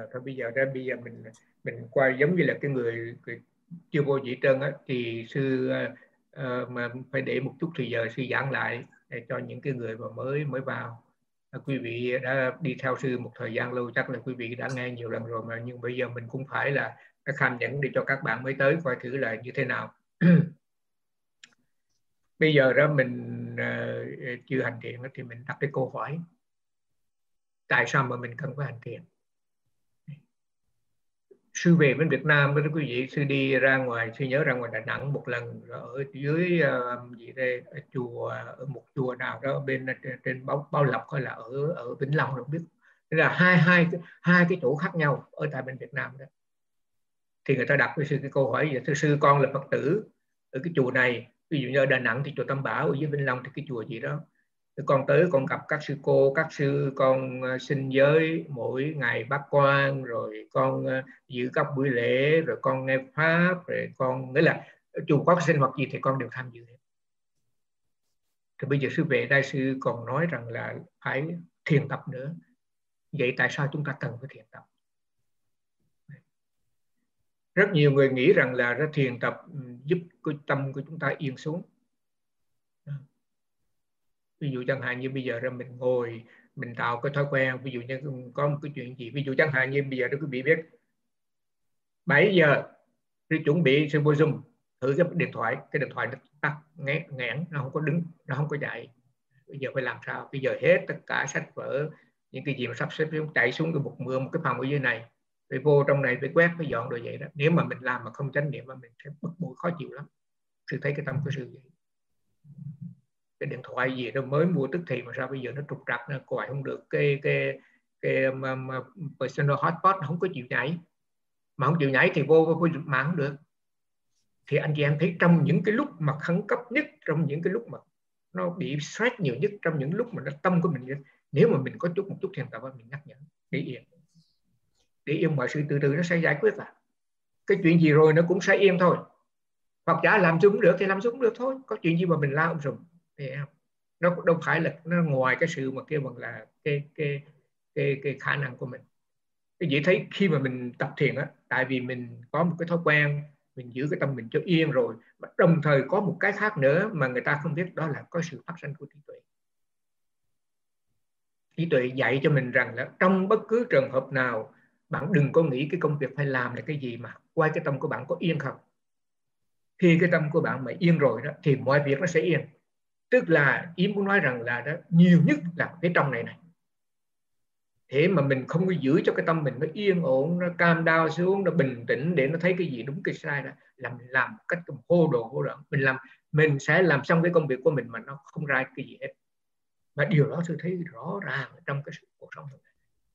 thôi bây giờ mình qua giống như là cái người chưa vô gì hết trơn á, thì sư mà phải để một chút thời giờ sư giảng lại để cho những cái người mà mới vào. Quý vị đã đi theo sư một thời gian lâu, chắc là quý vị đã nghe nhiều lần rồi mà, nhưng bây giờ mình cũng phải là kham nhẫn để cho các bạn mới tới coi thử là như thế nào. Bây giờ đó mình chưa hành thiền thì mình đặt cái câu hỏi tại sao mà mình cần phải hành thiền. Sư về bên Việt Nam với quý vị, sư đi ra ngoài, sư nhớ ra ngoài Đà Nẵng một lần, ở dưới gì đây, ở một chùa nào đó bên trên Bảo Lộc hay là ở Vĩnh Long không biết. Thế là hai cái chỗ khác nhau ở tại bên Việt Nam đó. Thì người ta đặt với sư cái câu hỏi vậy: sư con là Phật tử ở cái chùa này, ví dụ như ở Đà Nẵng thì chùa Tam Bảo, ở dưới Vĩnh Long thì cái chùa gì đó, con tới con gặp các sư cô, các sư con xin giới mỗi ngày bát quan, rồi con giữ các buổi lễ, rồi con nghe pháp, rồi con nghĩa là chùa có sinh hoạt gì thì con đều tham dự hết. Thì bây giờ sư về đại sư còn nói rằng là phải thiền tập nữa. Vậy tại sao chúng ta cần phải thiền tập? Rất nhiều người nghĩ rằng là thiền tập giúp cái tâm của chúng ta yên xuống. Ví dụ chẳng hạn như bây giờ mình ngồi, mình tạo cái thói quen, ví dụ như có một cái chuyện gì, ví dụ chẳng hạn như bây giờ đó quý vị biết 7 giờ thì chuẩn bị sư vô Zoom, thử cái điện thoại nó tắt nghẽn, nó không có đứng, nó không có chạy. Bây giờ phải làm sao? Bây giờ hết tất cả sách vở, những cái gì mà sắp xếp chạy xuống cái một cái phòng ở dưới này, phải vô trong này, phải quét, phải dọn rồi vậy đó. Nếu mà mình làm mà không chánh niệm mà mình sẽ bực bội khó chịu lắm. Sư thấy cái tâm của sư vậy. Cái điện thoại gì đó mới mua tức thì mà sao bây giờ nó trục trặc, nó gọi không được, cái personal hotspot nó không có chịu nhảy, mà không chịu nhảy thì vô mạng không được. Thì anh chị em thấy trong những cái lúc mà khẩn cấp nhất, trong những cái lúc mà nó bị stress nhiều nhất, trong những lúc mà nó tâm của mình, nếu mà mình có một chút thiền tập, mình nhắc nhở để yên mọi sự từ từ nó sẽ giải quyết. Cái chuyện gì rồi nó cũng sẽ yên thôi. Hoặc giả làm xuống được thì làm xuống được thôi, có chuyện gì mà mình lao rùm. Nó đâu phải là nó ngoài cái sự mà kêu bằng là cái khả năng của mình. Cái dễ thấy khi mà mình tập thiền á, tại vì mình có một cái thói quen, mình giữ cái tâm mình cho yên rồi, mà đồng thời có một cái khác nữa mà người ta không biết, đó là có sự phát sinh của trí tuệ. Trí tuệ dạy cho mình rằng là trong bất cứ trường hợp nào, bạn đừng có nghĩ cái công việc phải làm là cái gì, mà quay cái tâm của bạn có yên không. Khi cái tâm của bạn mà yên rồi đó thì mọi việc nó sẽ yên. Tức là ý muốn nói rằng là đó, nhiều nhất là cái trong này. Thế mà mình không có giữ cho cái tâm mình nó yên ổn, nó calm down xuống, nó bình tĩnh để nó thấy cái gì đúng cái sai đó, là mình làm cách hô đoạn. Mình sẽ làm xong cái công việc của mình mà nó không ra cái gì hết. Và điều đó tôi thấy rõ ràng trong cái cuộc sống này.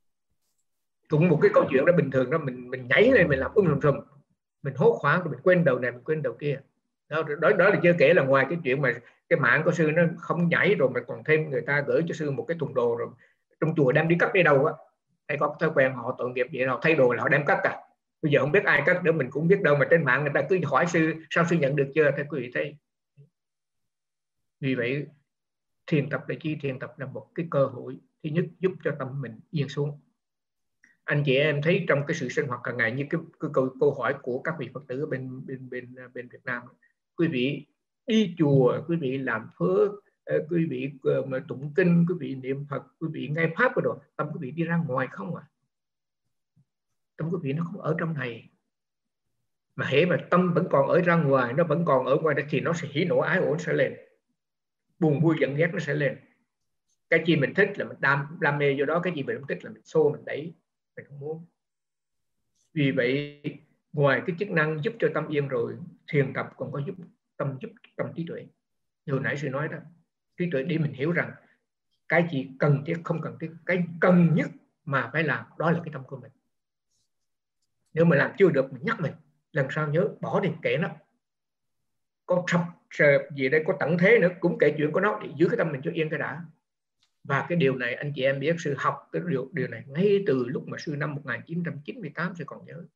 Cũng một cái câu chuyện đó bình thường đó, mình nhảy lên, mình làm lum xùm, mình hốt hoảng, mình quên đầu này, mình quên đầu kia. Đó là chưa kể là ngoài cái chuyện mà cái mạng của sư nó không nhảy rồi, mà còn thêm người ta gửi cho sư một cái thùng đồ rồi trong chùa đem đi cất đi đâu á. Hay có thói quen họ tội nghiệp vậy, họ thay đồ là họ đem cất à. Bây giờ không biết ai cất nữa, mình cũng biết đâu, mà trên mạng người ta cứ hỏi sư sao sư nhận được chưa. Thế quý vị thấy. Vì vậy thiền tập là chi? Thiền tập là một cái cơ hội thứ nhất giúp cho tâm mình yên xuống. Anh chị em thấy trong cái sự sinh hoạt hàng ngày, như cái câu hỏi của các vị Phật tử bên Việt Nam, quý vị đi chùa, quý vị làm phước, quý vị mà tụng kinh, quý vị niệm Phật, quý vị nghe pháp rồi, tâm quý vị đi ra ngoài không à? Tâm quý vị nó không ở trong này. Mà hễ mà tâm vẫn còn ở ra ngoài, nó vẫn còn ở ngoài đó, thì nó sẽ hỉ nộ ái ổn sẽ lên, buồn vui giận ghét nó sẽ lên. Cái gì mình thích là mình đam mê vô đó, cái gì mình không thích là mình xô, mình đẩy, mình không muốn. Vì vậy ngoài cái chức năng giúp cho tâm yên rồi, thiền tập còn có giúp tâm trí tuệ. Như hồi nãy sư nói đó, trí tuệ để mình hiểu rằng cái gì cần thiết, không cần thiết. Cái cần nhất mà phải làm đó là cái tâm của mình. Nếu mà làm chưa được, mình nhắc mình lần sau nhớ bỏ đi, kệ nó. Có sập gì đây, có tận thế nữa cũng kể chuyện của nó, để giữ cái tâm mình cho yên cái đã. Và cái điều này anh chị em biết, sư học cái điều này ngay từ lúc mà sư năm 1998 sư còn nhớ.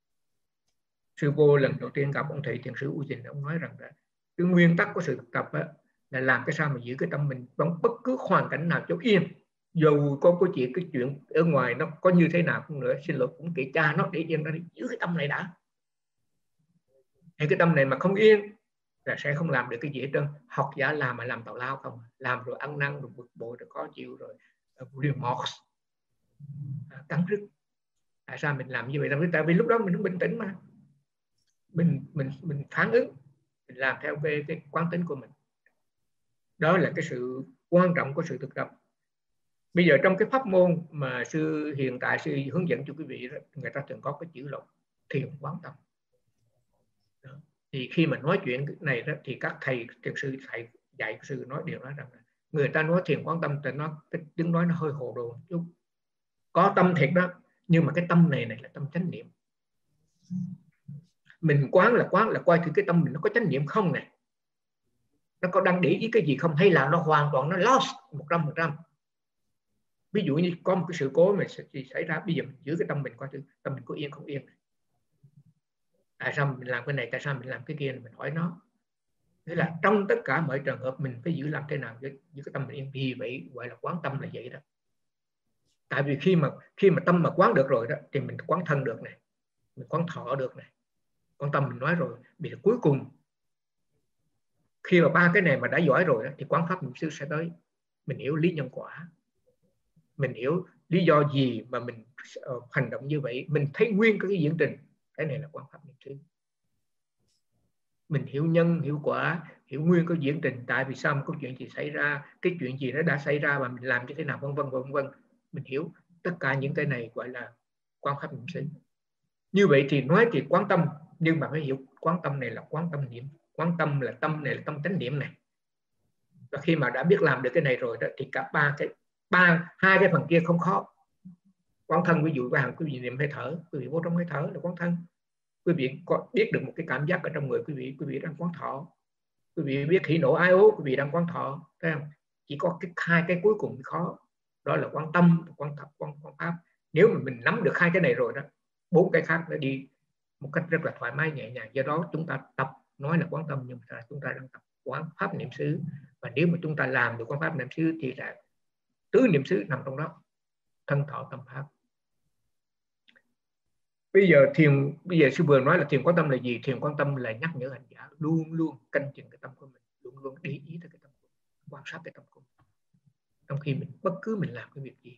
Sư vô lần đầu tiên gặp ông thầy thiền sư U Dình, ông nói rằng là cái nguyên tắc của sự thực tập là làm cái sao mà giữ cái tâm mình trong bất cứ hoàn cảnh nào cho yên. Dù có cái chuyện ở ngoài nó có như thế nào cũng nữa, xin lỗi cũng kệ cha nó, để yên nó đi, giữ cái tâm này đã. Thì cái tâm này mà không yên là sẽ không làm được cái gì hết trơn. Học giả làm mà làm tào lao không, làm rồi ăn năn, rồi bực bội, rồi khó chịu, rồi remorse, cắn rứt. Tại sao mình làm như vậy? Tại vì lúc đó mình không bình tĩnh mà, mình phản ứng, mình làm theo cái quán tính của mình. Đó là cái sự quan trọng của sự thực tập. Bây giờ trong cái pháp môn mà sư hiện tại sư hướng dẫn cho quý vị đó, người ta thường có cái chữ là thiền quán tâm. Đó. Thì khi mà nói chuyện này đó, thì các thầy thiền sư, thầy dạy sư nói điều đó rằng là người ta nói thiền quán tâm thì cái tiếng nói nó hơi hồ đồ một chút. Có tâm thiệt đó, nhưng mà cái tâm này là tâm chánh niệm. Mình quán là coi thử cái tâm mình nó có chánh niệm không nè, nó có đang để ý cái gì không, hay là nó hoàn toàn nó lost 100%. Ví dụ như có một cái sự cố mà xảy ra, bây giờ mình giữ cái tâm mình coi thử tâm mình có yên không yên. Tại sao mình làm cái này, tại sao mình làm cái kia, mình hỏi nó. Thế là trong tất cả mọi trường hợp mình phải giữ làm thế nào giữ cái tâm mình yên. Vì vậy gọi là quán tâm là vậy đó. Tại vì khi mà tâm mà quán được rồi đó, thì mình quán thân được này, mình quán thọ được này, quán tâm mình nói rồi. Vì cuối cùng khi mà ba cái này mà đã giỏi rồi đó, thì quán pháp niệm xứ sẽ tới. Mình hiểu lý nhân quả, mình hiểu lý do gì mà mình hành động như vậy, mình thấy nguyên cái diễn trình. Cái này là quán pháp niệm xứ. Mình hiểu nhân, hiểu quả, hiểu nguyên cái diễn trình, tại vì sao một câu chuyện gì xảy ra, cái chuyện gì nó đã xảy ra và mình làm như thế nào, vân vân vân vân. Mình hiểu tất cả những cái này gọi là quán pháp niệm xứ. Như vậy thì nói thì quán tâm, nhưng mà phải hiểu quán tâm này là quán tâm niệm. Quán tâm là tâm này là tâm chánh niệm này. Và khi mà đã biết làm được cái này rồi đó, thì cả hai cái phần kia không khó. Quán thân, ví dụ quý vị niệm hơi thở, quý vị vô trong hơi thở là quán thân. Quý vị có biết được một cái cảm giác ở trong người quý vị đang quán thọ. Quý vị biết hỉ nộ ái ố, quý vị đang quán thọ, thấy không? Chỉ có hai cái cuối cùng khó, đó là quán tâm, quán pháp. Nếu mà mình nắm được hai cái này rồi đó, 4 cái khác nó đi một cách rất là thoải mái nhẹ nhàng. Do đó chúng ta tập nói là quán tâm, nhưng mà chúng ta đang tập quán pháp niệm xứ. Và nếu mà chúng ta làm được quán pháp niệm xứ thì là tứ niệm xứ nằm trong đó, thân thọ tâm pháp. Bây giờ sư vừa nói là thiền quán tâm là gì? Thiền quán tâm là nhắc nhở hành giả luôn luôn canh chừng cái tâm của mình, luôn luôn để ý tới cái tâm của mình, quan sát cái tâm của mình trong khi bất cứ mình làm cái việc gì.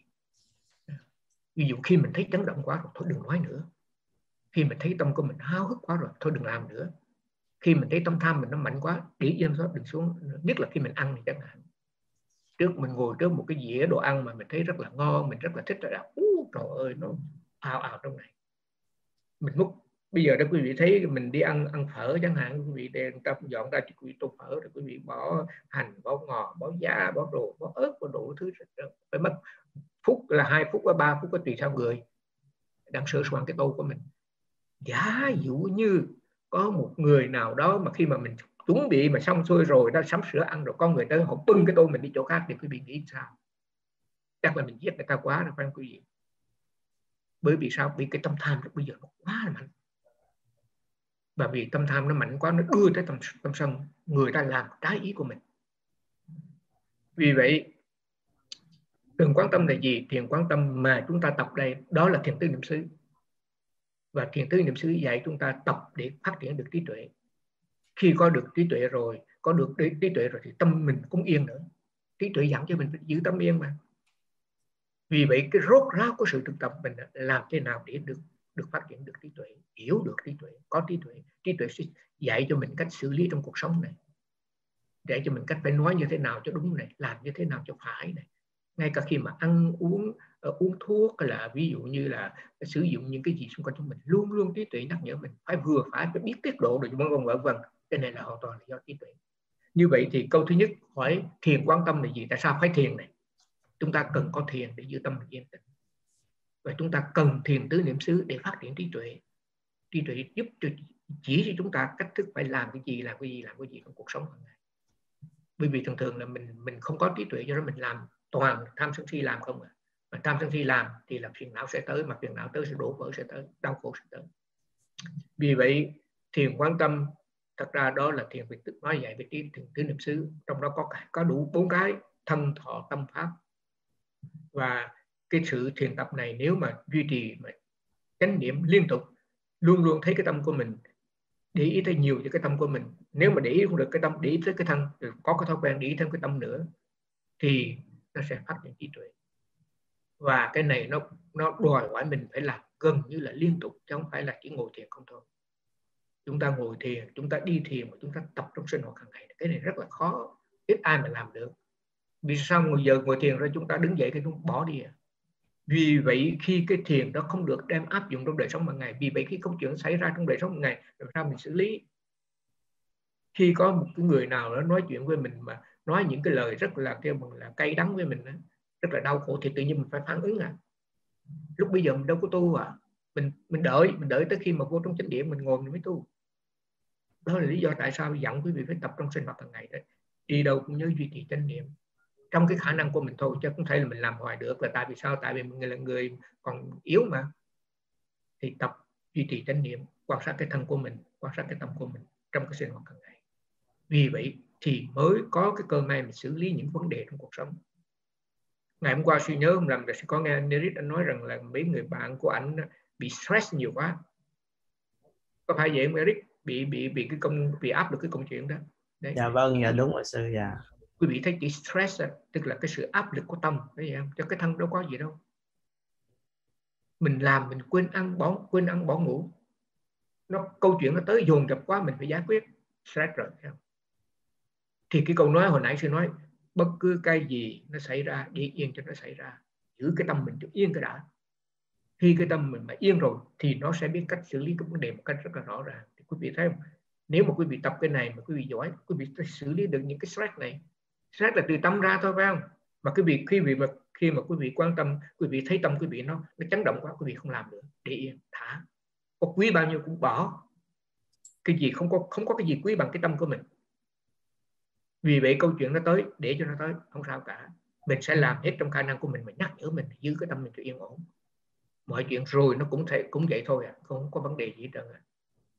Ví dụ khi mình thấy chấn động quá rồi, thôi đừng nói nữa. Khi mình thấy tâm của mình háo hức quá rồi, thôi đừng làm nữa. Khi mình thấy tâm tham mình nó mạnh quá, để yên đó, đừng xuống. Nhất là khi mình ăn thì chẳng hạn. Trước mình ngồi trước một cái dĩa đồ ăn mà mình thấy rất là ngon, mình rất là thích rồi đó, trời ơi, nó ào trong này. Mình múc. Bây giờ đó quý vị thấy mình đi ăn phở chẳng hạn, quý vị đem dọn ra cho quý vị tô phở, rồi quý vị bỏ hành, bỏ ngò, bỏ giá, bỏ đồ, bỏ ớt, bỏ đủ thứ, phải mất phút là 2 phút và 3 phút, có tùy theo người đang sửa soạn cái tô của mình. Giả dụ như có một người nào đó mà khi mà mình chuẩn bị mà xong xuôi rồi đó, sắm sửa ăn rồi, con người tới họ bưng cái tô mình đi chỗ khác, thì quý vị nghĩ sao? Chắc là mình giết người ta quá rồi phải không quý vị? Bởi vì sao? Vì cái tâm tham bây giờ nó quá là mạnh. Và vì tâm tham nó mạnh quá, nó đưa tới tâm sân, người ta làm trái ý của mình. Vì vậy thiền quán tâm là gì? Thiền quán tâm mà chúng ta tập đây, đó là thiền tứ niệm xứ. Và thiền tứ niệm xứ dạy chúng ta tập để phát triển được trí tuệ. Khi có được trí tuệ rồi, thì tâm mình cũng yên nữa. Trí tuệ dặn cho mình phải giữ tâm yên mà. Vì vậy cái rốt ráo của sự thực tập mình là làm thế nào để được phát triển được trí tuệ, hiểu được trí tuệ, có trí tuệ. Trí tuệ sẽ dạy cho mình cách xử lý trong cuộc sống này, dạy cho mình cách phải nói như thế nào cho đúng này, làm như thế nào cho phải này. Ngay cả khi mà ăn uống, uống thuốc, là ví dụ như là sử dụng những cái gì xung quanh chúng mình, luôn luôn trí tuệ nhắc nhở mình phải vừa phải biết tiết độ được, vân vân. Cái này là hoàn toàn là do trí tuệ. Như vậy thì câu thứ nhất hỏi thiền quán tâm là gì? Tại sao phải thiền này? Chúng ta cần có thiền để giữ tâm mình yên tĩnh. Và chúng ta cần thiền tứ niệm xứ để phát triển trí tuệ. Trí tuệ giúp chỉ cho chúng ta cách thức phải làm cái gì trong cuộc sống hàng ngày. Bởi vì thường là mình không có trí tuệ, do đó mình làm toàn tham sân si làm không à. Mà tham sân si làm thì là phiền não sẽ tới, mà phiền não tới sẽ đổ vỡ sẽ tới, đau khổ sẽ tới. Vì vậy thiền quán tâm thật ra đó là thiền về nói dạy về thiền tứ niệm xứ, trong đó có đủ 4 cái: thân thọ tâm pháp. Và cái sự thiền tập này nếu mà duy trì mà chánh niệm liên tục, luôn luôn thấy cái tâm của mình, để ý tới nhiều cho cái tâm của mình. Nếu mà để ý không được cái tâm, để ý tới cái thân, có cái thói quen để ý thêm cái tâm nữa, thì nó sẽ phát triển trí tuệ. Và cái này nó đòi hỏi mình phải làm gần như là liên tục, chứ không phải là chỉ ngồi thiền không thôi. Chúng ta ngồi thiền, chúng ta đi thiền và chúng ta tập trong sinh hoạt hàng ngày, cái này rất là khó, ít ai mà làm được. Vì sao ngồi thiền rồi chúng ta đứng dậy cái chúng bỏ đi à? Vì vậy khi cái thiền đó không được đem áp dụng trong đời sống hàng ngày, vì vậy khi công chuyện xảy ra trong đời sống hàng ngày, làm sao mình xử lý? Khi có một cái người nào đó nói chuyện với mình mà nói những cái lời rất là kêu bằng là cay đắng với mình, rất là đau khổ, thì tự nhiên mình phải phản ứng à. Lúc bây giờ mình đâu có tu à, mình đợi tới khi mà vô trong chánh điện mình ngồi mình mới tu. Đó là lý do tại sao dặn quý vị phải tập trong sinh hoạt hàng ngày đấy. Đi đâu cũng nhớ duy trì chánh niệm trong cái khả năng của mình thôi, chứ không thể là mình làm hoài được. Là tại vì sao? Tại vì mình là người còn yếu mà. Thì tập duy trì chánh niệm, quan sát cái thân của mình, quan sát cái tâm của mình trong cái sinh hoạt hàng ngày. Vì vậy thì mới có cái cơ may mình xử lý những vấn đề trong cuộc sống. Ngày hôm qua suy nhớ không lầm là sẽ có nghe Nerit anh nói rằng là mấy người bạn của anh bị stress nhiều quá. Có phải vậy không Eric? Bị áp lực cái công chuyện đó. Đấy. Dạ vâng, dạ đúng rồi sư. Dạ. Quý vị thấy cái stress tức là cái sự áp lực của tâm, thấy không? Cho cái thân đâu có gì đâu. Mình làm mình quên ăn bỏ ngủ. Câu chuyện nó tới dồn dập quá, mình phải giải quyết stress rồi. Thấy không? Thì cái câu nói hồi nãy sư nói, bất cứ cái gì nó xảy ra, để yên cho nó xảy ra, giữ cái tâm mình cho yên cái đã. Khi cái tâm mình mà yên rồi thì nó sẽ biết cách xử lý cái vấn đề một cách rất là rõ ràng. Thì quý vị thấy không? Nếu mà quý vị tập cái này mà quý vị giỏi, quý vị sẽ xử lý được những cái stress này. Stress là từ tâm ra thôi, phải không? Mà khi mà quý vị quan tâm, quý vị thấy tâm quý vị nó chấn động quá, quý vị không làm được, để yên, thả. Có quý bao nhiêu cũng bỏ. Cái gì không có cái gì quý bằng cái tâm của mình. Vì vậy câu chuyện nó tới, để cho nó tới, không sao cả. Mình sẽ làm hết trong khả năng của mình mà nhắc nhở mình giữ cái tâm mình cho yên ổn. Mọi chuyện rồi nó cũng vậy thôi à, không có vấn đề gì hết trơn à.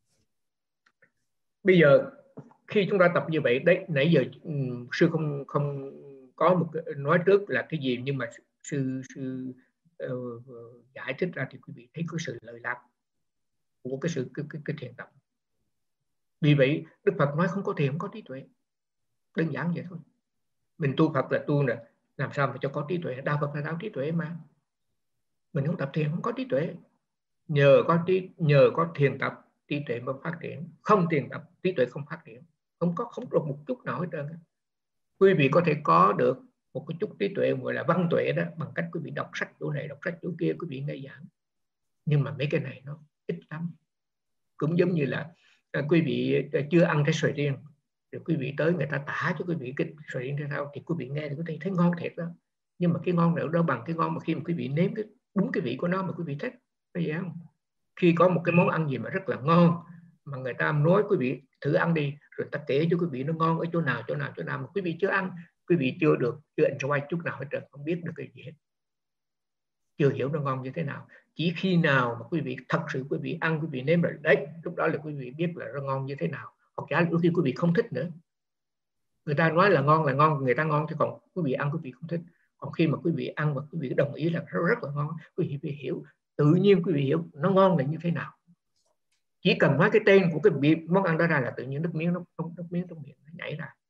Bây giờ khi chúng ta tập như vậy đấy, nãy giờ sư không có một cái, nói trước là cái gì, nhưng mà sư giải thích ra thì quý vị thấy có sự lợi lạc của cái thiền tập. Vì vậy Đức Phật nói không có thiền không có trí tuệ, đơn giản vậy thôi. Mình tu Phật là tu nè, làm sao mà cho có trí tuệ? Đạo Phật là đạo trí tuệ mà. Mình không tập thiền không có trí tuệ. Nhờ có thiền tập, trí tuệ mới phát triển. Không thiền tập, trí tuệ không phát triển. Không được một chút nào hết trơn. Quý vị có thể có được một cái chút trí tuệ gọi là văn tuệ đó, bằng cách quý vị đọc sách chỗ này, đọc sách chỗ kia, quý vị nghe giảng. Nhưng mà mấy cái này nó ít lắm. Cũng giống như là quý vị chưa ăn cái xoài riêng, rồi quý vị tới người ta tả cho quý vị cái xoài riêng thế nào, thì quý vị nghe thì có thể thấy ngon thiệt đó. Nhưng mà cái ngon nào đó bằng cái ngon mà khi mà quý vị nếm đúng cái vị của nó mà quý vị thích. Thấy vậy không? Khi có một cái món ăn gì mà rất là ngon mà người ta nói quý vị thử ăn đi, rồi ta kể cho quý vị nó ngon ở chỗ nào mà quý vị chưa ăn, quý vị chưa enjoy chút nào hết trơn, không biết được cái gì hết, chưa hiểu nó ngon như thế nào. Chỉ khi nào mà quý vị thật sự quý vị ăn, quý vị nếm rồi đấy, lúc đó là quý vị biết là nó ngon như thế nào. Hoặc giả đôi khi quý vị không thích nữa, người ta nói là ngon, người ta ngon, chứ còn quý vị ăn quý vị không thích. Còn khi mà quý vị ăn và quý vị đồng ý là rất là ngon, quý vị hiểu, tự nhiên quý vị hiểu nó ngon là như thế nào. Chỉ cần nói cái tên của cái món ăn đó ra là tự nhiên nước miếng trong miệng nó nhảy ra.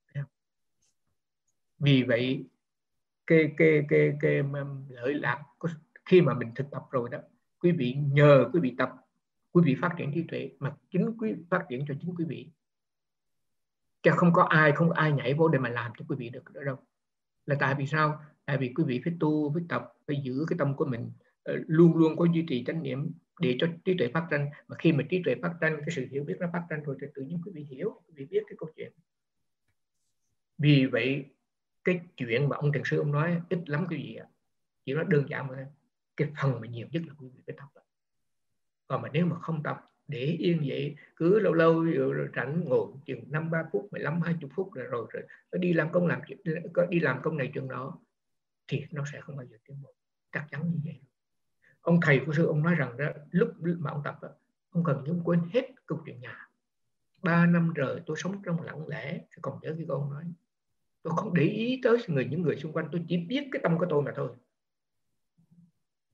Vì vậy cái lợi lạc khi mà mình thực tập rồi đó, quý vị nhờ quý vị tập, quý vị phát triển trí tuệ, mà chính quý phát triển cho chính quý vị, chứ không có ai nhảy vô để mà làm cho quý vị được nữa đâu. Là tại vì sao? Tại vì quý vị phải tu, phải tập, phải giữ cái tâm của mình luôn luôn có duy trì chánh niệm để cho trí tuệ phát tranh. Mà khi mà trí tuệ phát tranh, cái sự hiểu biết nó phát tranh rồi thì tự nhiên quý vị hiểu, quý vị biết cái câu chuyện. Vì vậy cái chuyện mà ông thiền sư ông nói ít lắm cái gì ạ, chỉ nói đơn giản mà cái phần mà nhiều nhất là quý vị phải tập. Còn mà nếu mà không tập, để yên vậy, cứ lâu lâu rồi rảnh ngồi chừng 5-3 phút, 15-20 phút rồi đi làm công này chuyện đó, thì nó sẽ không bao giờ tiến bộ, chắc chắn như vậy. Ông thầy của sư ông nói rằng đó, lúc mà ông tập đó, ông cần nhớ quên hết câu chuyện nhà. 3 năm rồi tôi sống trong lặng lẽ, còn nhớ cái câu ông nói, tôi không để ý tới những người xung quanh, tôi chỉ biết cái tâm của tôi mà thôi.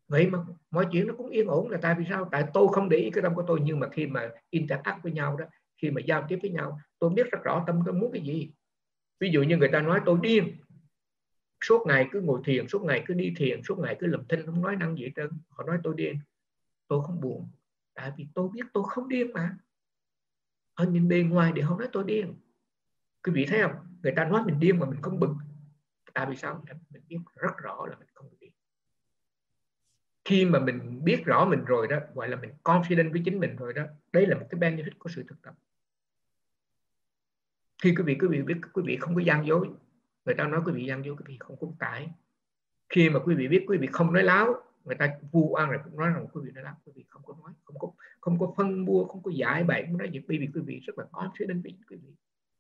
Vậy mà mọi chuyện nó cũng yên ổn là tại vì sao? Tại tôi không để ý cái tâm của tôi, nhưng mà khi mà interact với nhau đó, khi mà giao tiếp với nhau, tôi biết rất rõ tâm tôi muốn cái gì. Ví dụ như người ta nói tôi điên, suốt ngày cứ ngồi thiền, suốt ngày cứ đi thiền, suốt ngày cứ lầm thinh không nói năng gì hết trơn, họ nói tôi điên, tôi không buồn, tại vì tôi biết tôi không điên mà. Ở nhìn bề ngoài để họ nói tôi điên. Quý vị thấy không, người ta nói mình điên mà mình không bực, tại vì sao? Mình biết rất rõ là mình không điên. Khi mà mình biết rõ mình rồi đó, gọi là mình confident với chính mình rồi đó, đấy là một cái benefit của sự thực tập. Khi quý vị biết quý vị không có gian dối, người ta nói quý vị gian dối, quý vị không có cãi. Khi mà quý vị biết quý vị không nói láo, người ta vu oan rồi cũng nói rằng quý vị nói láo, quý vị không có nói, không có phân bua, không có giải bày, không nói gì, bởi vì quý vị rất là confident với quý vị.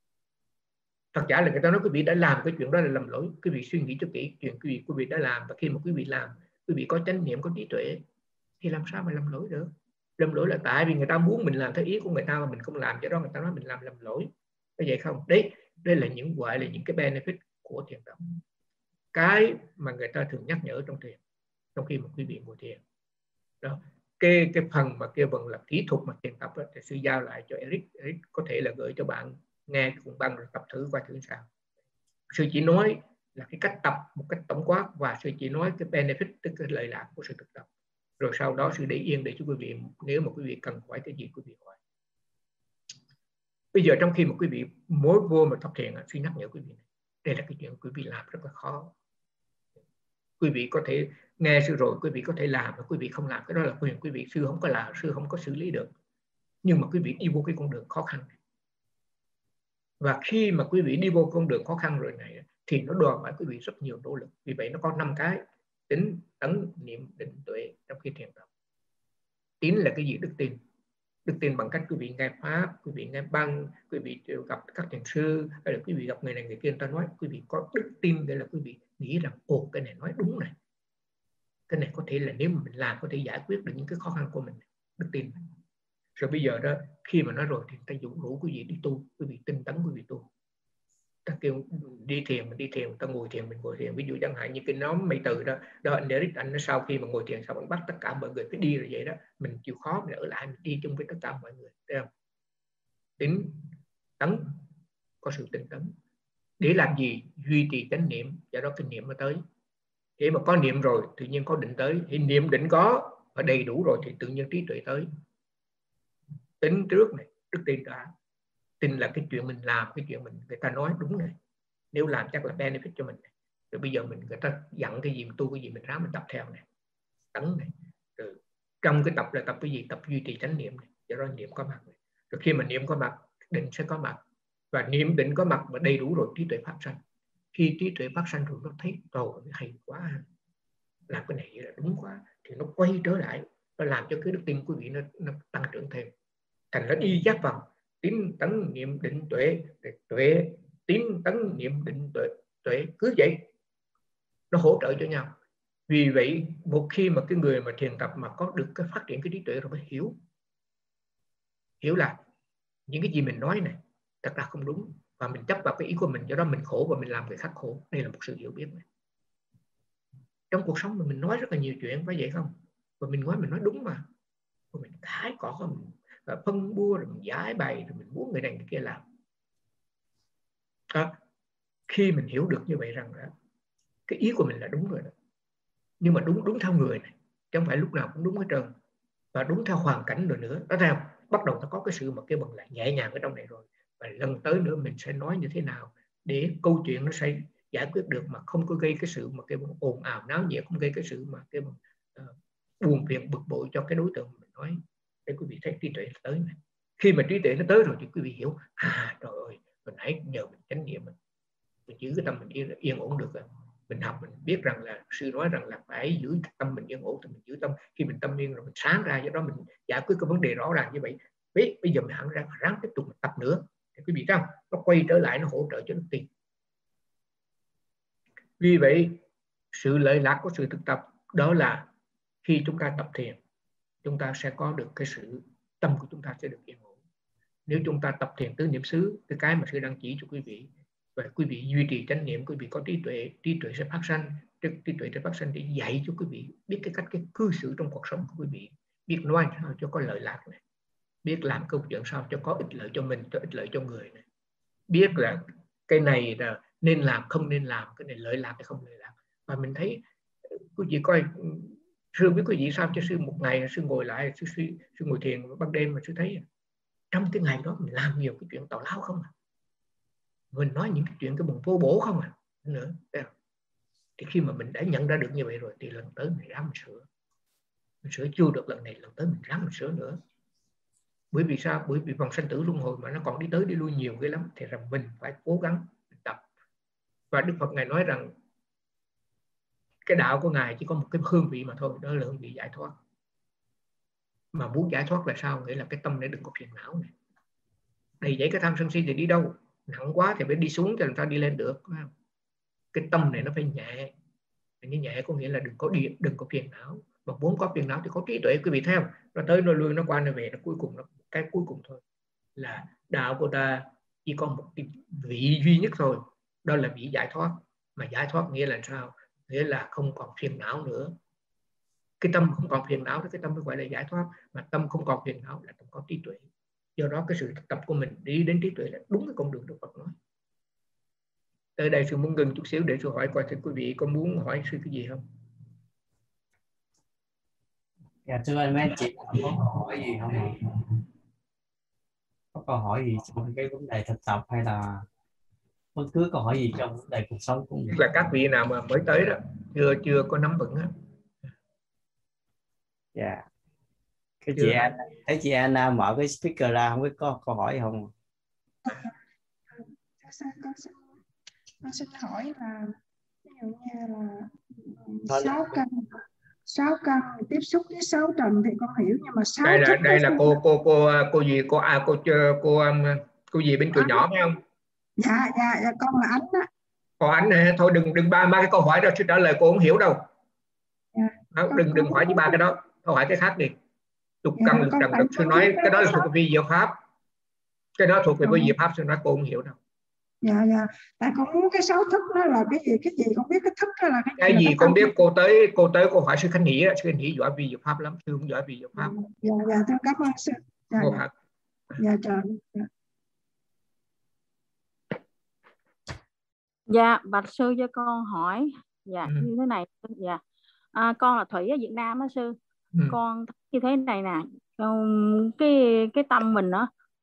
Thật giả là người ta nói quý vị đã làm cái chuyện đó là lầm lỗi, quý vị suy nghĩ cho kỹ chuyện quý vị đã làm, và khi mà quý vị làm, quý vị có chánh niệm, có trí tuệ, thì làm sao mà làm lỗi được? Làm lỗi là tại vì người ta muốn mình làm theo ý của người ta mà mình không làm, cho đó người ta nói mình làm lỗi. Có vậy không? Đấy, đây là những gọi là những cái benefit của thiền tập, cái mà người ta thường nhắc nhở trong thiền, trong khi mà quý vị ngồi thiền đó. Cái phần mà kêu bằng là kỹ thuật mà thiền tập đó, thì sư giao lại cho Eric có thể là gửi cho bạn nghe cùng băng rồi tập thử qua thử sao. Sư chỉ nói là cái cách tập một cách tổng quát, và sư chỉ nói cái benefit, tức cái lợi lạc của sự thực tập, rồi sau đó sư để yên để cho quý vị, nếu mà quý vị cần hỏi cái gì quý vị hỏi. Bây giờ trong khi mà quý vị mới vô mà tập thiền, sư nhắc nhở quý vị, đây là cái chuyện quý vị làm rất là khó. Quý vị có thể nghe sư rồi, quý vị có thể làm, và quý vị không làm, cái đó là quyền quý vị, sư không có làm, sư không có xử lý được. Nhưng mà quý vị đi vô cái con đường khó khăn này. Và khi mà quý vị đi vô con đường khó khăn rồi này, thì nó đòi hỏi quý vị rất nhiều nỗ lực. Vì vậy nó có 5 cái: tín, tấn, niệm, định, tuệ trong khi thiền tập. Tín là cái gì? Đức tin. Đức tin bằng cách quý vị nghe pháp, quý vị nghe băng, quý vị gặp các thiền sư, hay là quý vị gặp người này người kia, người ta nói, quý vị có đức tin, để là quý vị nghĩ rằng ồ, cái này nói đúng này, cái này có thể là nếu mà mình làm có thể giải quyết được những cái khó khăn của mình. Đức tin. Rồi bây giờ đó, khi mà nói rồi thì ta dụ đủ quý vị đi tu, quý vị tinh tấn, quý vị tu. Ta kêu đi thiền, mình đi thiền, ta ngồi thiền, mình ngồi thiền. Ví dụ chẳng hạn như cái nhóm Mây Từ đó, anh Eric, anh sau khi mà ngồi thiền xong anh bắt tất cả mọi người phải đi rồi vậy đó, mình chịu khó mình ở lại, mình đi chung với tất cả mọi người, thấy không? Tính tấn, có sự tinh tấn. Để làm gì? Duy trì chánh niệm, do đó cái niệm mới tới. Để mà có niệm rồi tự nhiên có định tới, thì niệm định có và đầy đủ rồi thì tự nhiên trí tuệ tới. Tính trước này, đức tin đã. Tin là cái chuyện mình làm, cái chuyện mình người ta nói đúng này, nếu làm chắc là benefit cho mình này. Rồi bây giờ người ta dặn cái gì, mình tu cái gì, mình ráng mình tập theo này. Tấn này. Rồi trong cái tập là tập cái gì? Tập duy trì chánh niệm này, do đó niệm có mặt này. Rồi khi mà niệm có mặt, định sẽ có mặt, và niệm định có mặt và đầy đủ rồi trí tuệ phát sanh. Khi trí tuệ phát sanh rồi nó thấy trời hay quá, làm cái này là đúng quá, thì nó quay trở lại, nó làm cho cái đức tin quý vị nó tăng trưởng thêm. Thành nó đi dắt vào tín tấn niệm định tuệ, tuệ tín tấn niệm định tuệ, cứ vậy nó hỗ trợ cho nhau. Vì vậy một khi mà cái người mà thiền tập mà có được cái phát triển cái trí tuệ rồi, mới hiểu là những cái gì mình nói này thật ra không đúng, và mình chấp vào cái ý của mình, do đó mình khổ và mình làm người khác khổ. Đây là một sự hiểu biết này. Trong cuộc sống mình nói rất là nhiều chuyện, phải vậy không? Và mình nói đúng mà, rồi mình cãi cọ, mình phân bua, rồi mình giải bày, rồi mình muốn người này người kia làm. Khi mình hiểu được như vậy rằng đó, cái ý của mình là đúng rồi đó, nhưng mà đúng theo người này, chứ không phải lúc nào cũng đúng hết trơn, và đúng theo hoàn cảnh rồi nữa. Đó theo bắt đầu nó có cái sự mà kêu bằng là nhẹ nhàng ở trong này rồi, và lần tới nữa mình sẽ nói như thế nào để câu chuyện nó sẽ giải quyết được, mà không có gây cái sự mà kêu bằng ồn ào náo nhiệt, không gây cái sự mà kêu bằng buồn phiền bực bội cho cái đối tượng mình nói. Để quý vị thấy trí tuệ tới này. Khi mà trí tuệ nó tới rồi thì quý vị hiểu, trời ơi, mình hãy nhờ mình chánh niệm, mình giữ cái tâm mình yên ổn được. Mình học mình biết rằng là sư nói rằng là phải giữ tâm mình yên ổn, thì mình giữ tâm. Khi mình tâm yên rồi mình sáng ra, do đó mình giải quyết cái vấn đề rõ ràng như vậy. Bây giờ mình hẳn ra ráng tiếp tục mình tập nữa, thì quý vị thấy không, nó quay trở lại, nó hỗ trợ cho đức tin. Vì vậy sự lợi lạc của sự thực tập đó là khi chúng ta tập thiền, chúng ta sẽ có được cái sự tâm của chúng ta sẽ được yên ổn. Nếu chúng ta tập thiền tứ niệm xứ, cái mà sư đang chỉ cho quý vị, Và quý vị duy trì chánh niệm, quý vị có trí tuệ sẽ phát sanh, trí tuệ sẽ phát sanh để dạy cho quý vị biết cái cư xử trong cuộc sống của quý vị, biết nói sao cho có lợi lạc này, biết làm câu chuyện sao cho có ích lợi cho mình, cho ích lợi cho người này, biết là cái này là nên làm không nên làm, cái này lợi lạc hay không lợi lạc. Và mình thấy quý vị coi, sư biết quý vị sao cho sư một ngày sư ngồi lại, sư ngồi thiền ban đêm mà sư thấy trong cái ngày đó mình làm nhiều cái chuyện tào lao không à, mình nói những cái chuyện cái bụng vô bổ không à nữa. Thì khi mà mình đã nhận ra được như vậy rồi thì lần tới mình ráng mình sửa chưa được lần này, lần tới mình ráng mình sửa nữa. Bởi vì sao? Bởi vì vòng sanh tử luân hồi mà nó còn đi tới đi lui nhiều cái lắm, thì rằng mình phải cố gắng mình tập. Và Đức Phật Ngài nói rằng cái đạo của Ngài chỉ có một cái hương vị mà thôi, đó là hương vị giải thoát. Mà muốn giải thoát là sao? Nghĩa là cái tâm này đừng có phiền não này. Đầy dẫy cái tham sân si thì đi đâu? Nặng quá thì phải đi xuống thì làm sao đi lên được? Cái tâm này nó phải nhẹ. Như nhẹ có nghĩa là đừng có phiền não. Mà muốn có phiền não thì có trí tuệ. Quý vị thấy không? Nó tới nó lui, nó qua nó về, nó cuối cùng cái cuối cùng thôi là đạo của ta chỉ có một cái vị duy nhất thôi, đó là vị giải thoát. Mà giải thoát nghĩa là sao? Nghĩa là không còn phiền não nữa. Cái tâm không còn phiền não, cái tâm mới gọi là giải thoát. Mà tâm không còn phiền não là tâm có trí tuệ. Do đó cái sự tập của mình đi đến trí tuệ là đúng cái con đường Đức Phật nói. Tới đây sư muốn ngừng chút xíu để sư hỏi coi thì quý vị có muốn hỏi sư cái gì không? Dạ thưa anh, mấy anh chị có câu hỏi gì không? Có câu hỏi gì trong cái vấn đề thực tập hay là bất cứ câu hỏi gì trong vấn đề cuộc sống của mình? Tức là các vị nào mà mới tới đó chưa có nắm vững á. Dạ. Cái chị Anna, thấy chị Anna mở cái speaker ra, không biết có câu hỏi không? Con xin hỏi là ví dụ như là 6 căn tiếp xúc với 6 trần thì con hiểu, nhưng mà 6 đây là cô gì cô gì bên chùa nhỏ phải không? Dạ con là Ánh đó. Cô Ánh này, thôi đừng ba cái câu hỏi đó sư trả lời cô không hiểu đâu. Dạ, đừng hỏi với ba cái đó, thôi hỏi cái khác đi. Tục căn lực trần được sư nói cái đó là thuộc về vi diệu pháp, cái đó thuộc về vi diệu pháp, sư nói cô không hiểu đâu. Dạ tại con muốn cái 6 thức đó là cái gì con biết, cái thức đó là cái gì con biết. Cô tới cô hỏi sư Khánh Hỷ, sư Khánh Hỷ giỏi vi diệu pháp lắm, sư không giỏi vi diệu pháp. Dạ tôi cảm ơn sư. Dạ trời. Dạ bạch sư cho con hỏi như thế này. Dạ con là Thủy ở Việt Nam đó sư. Con như thế này nè, cái tâm mình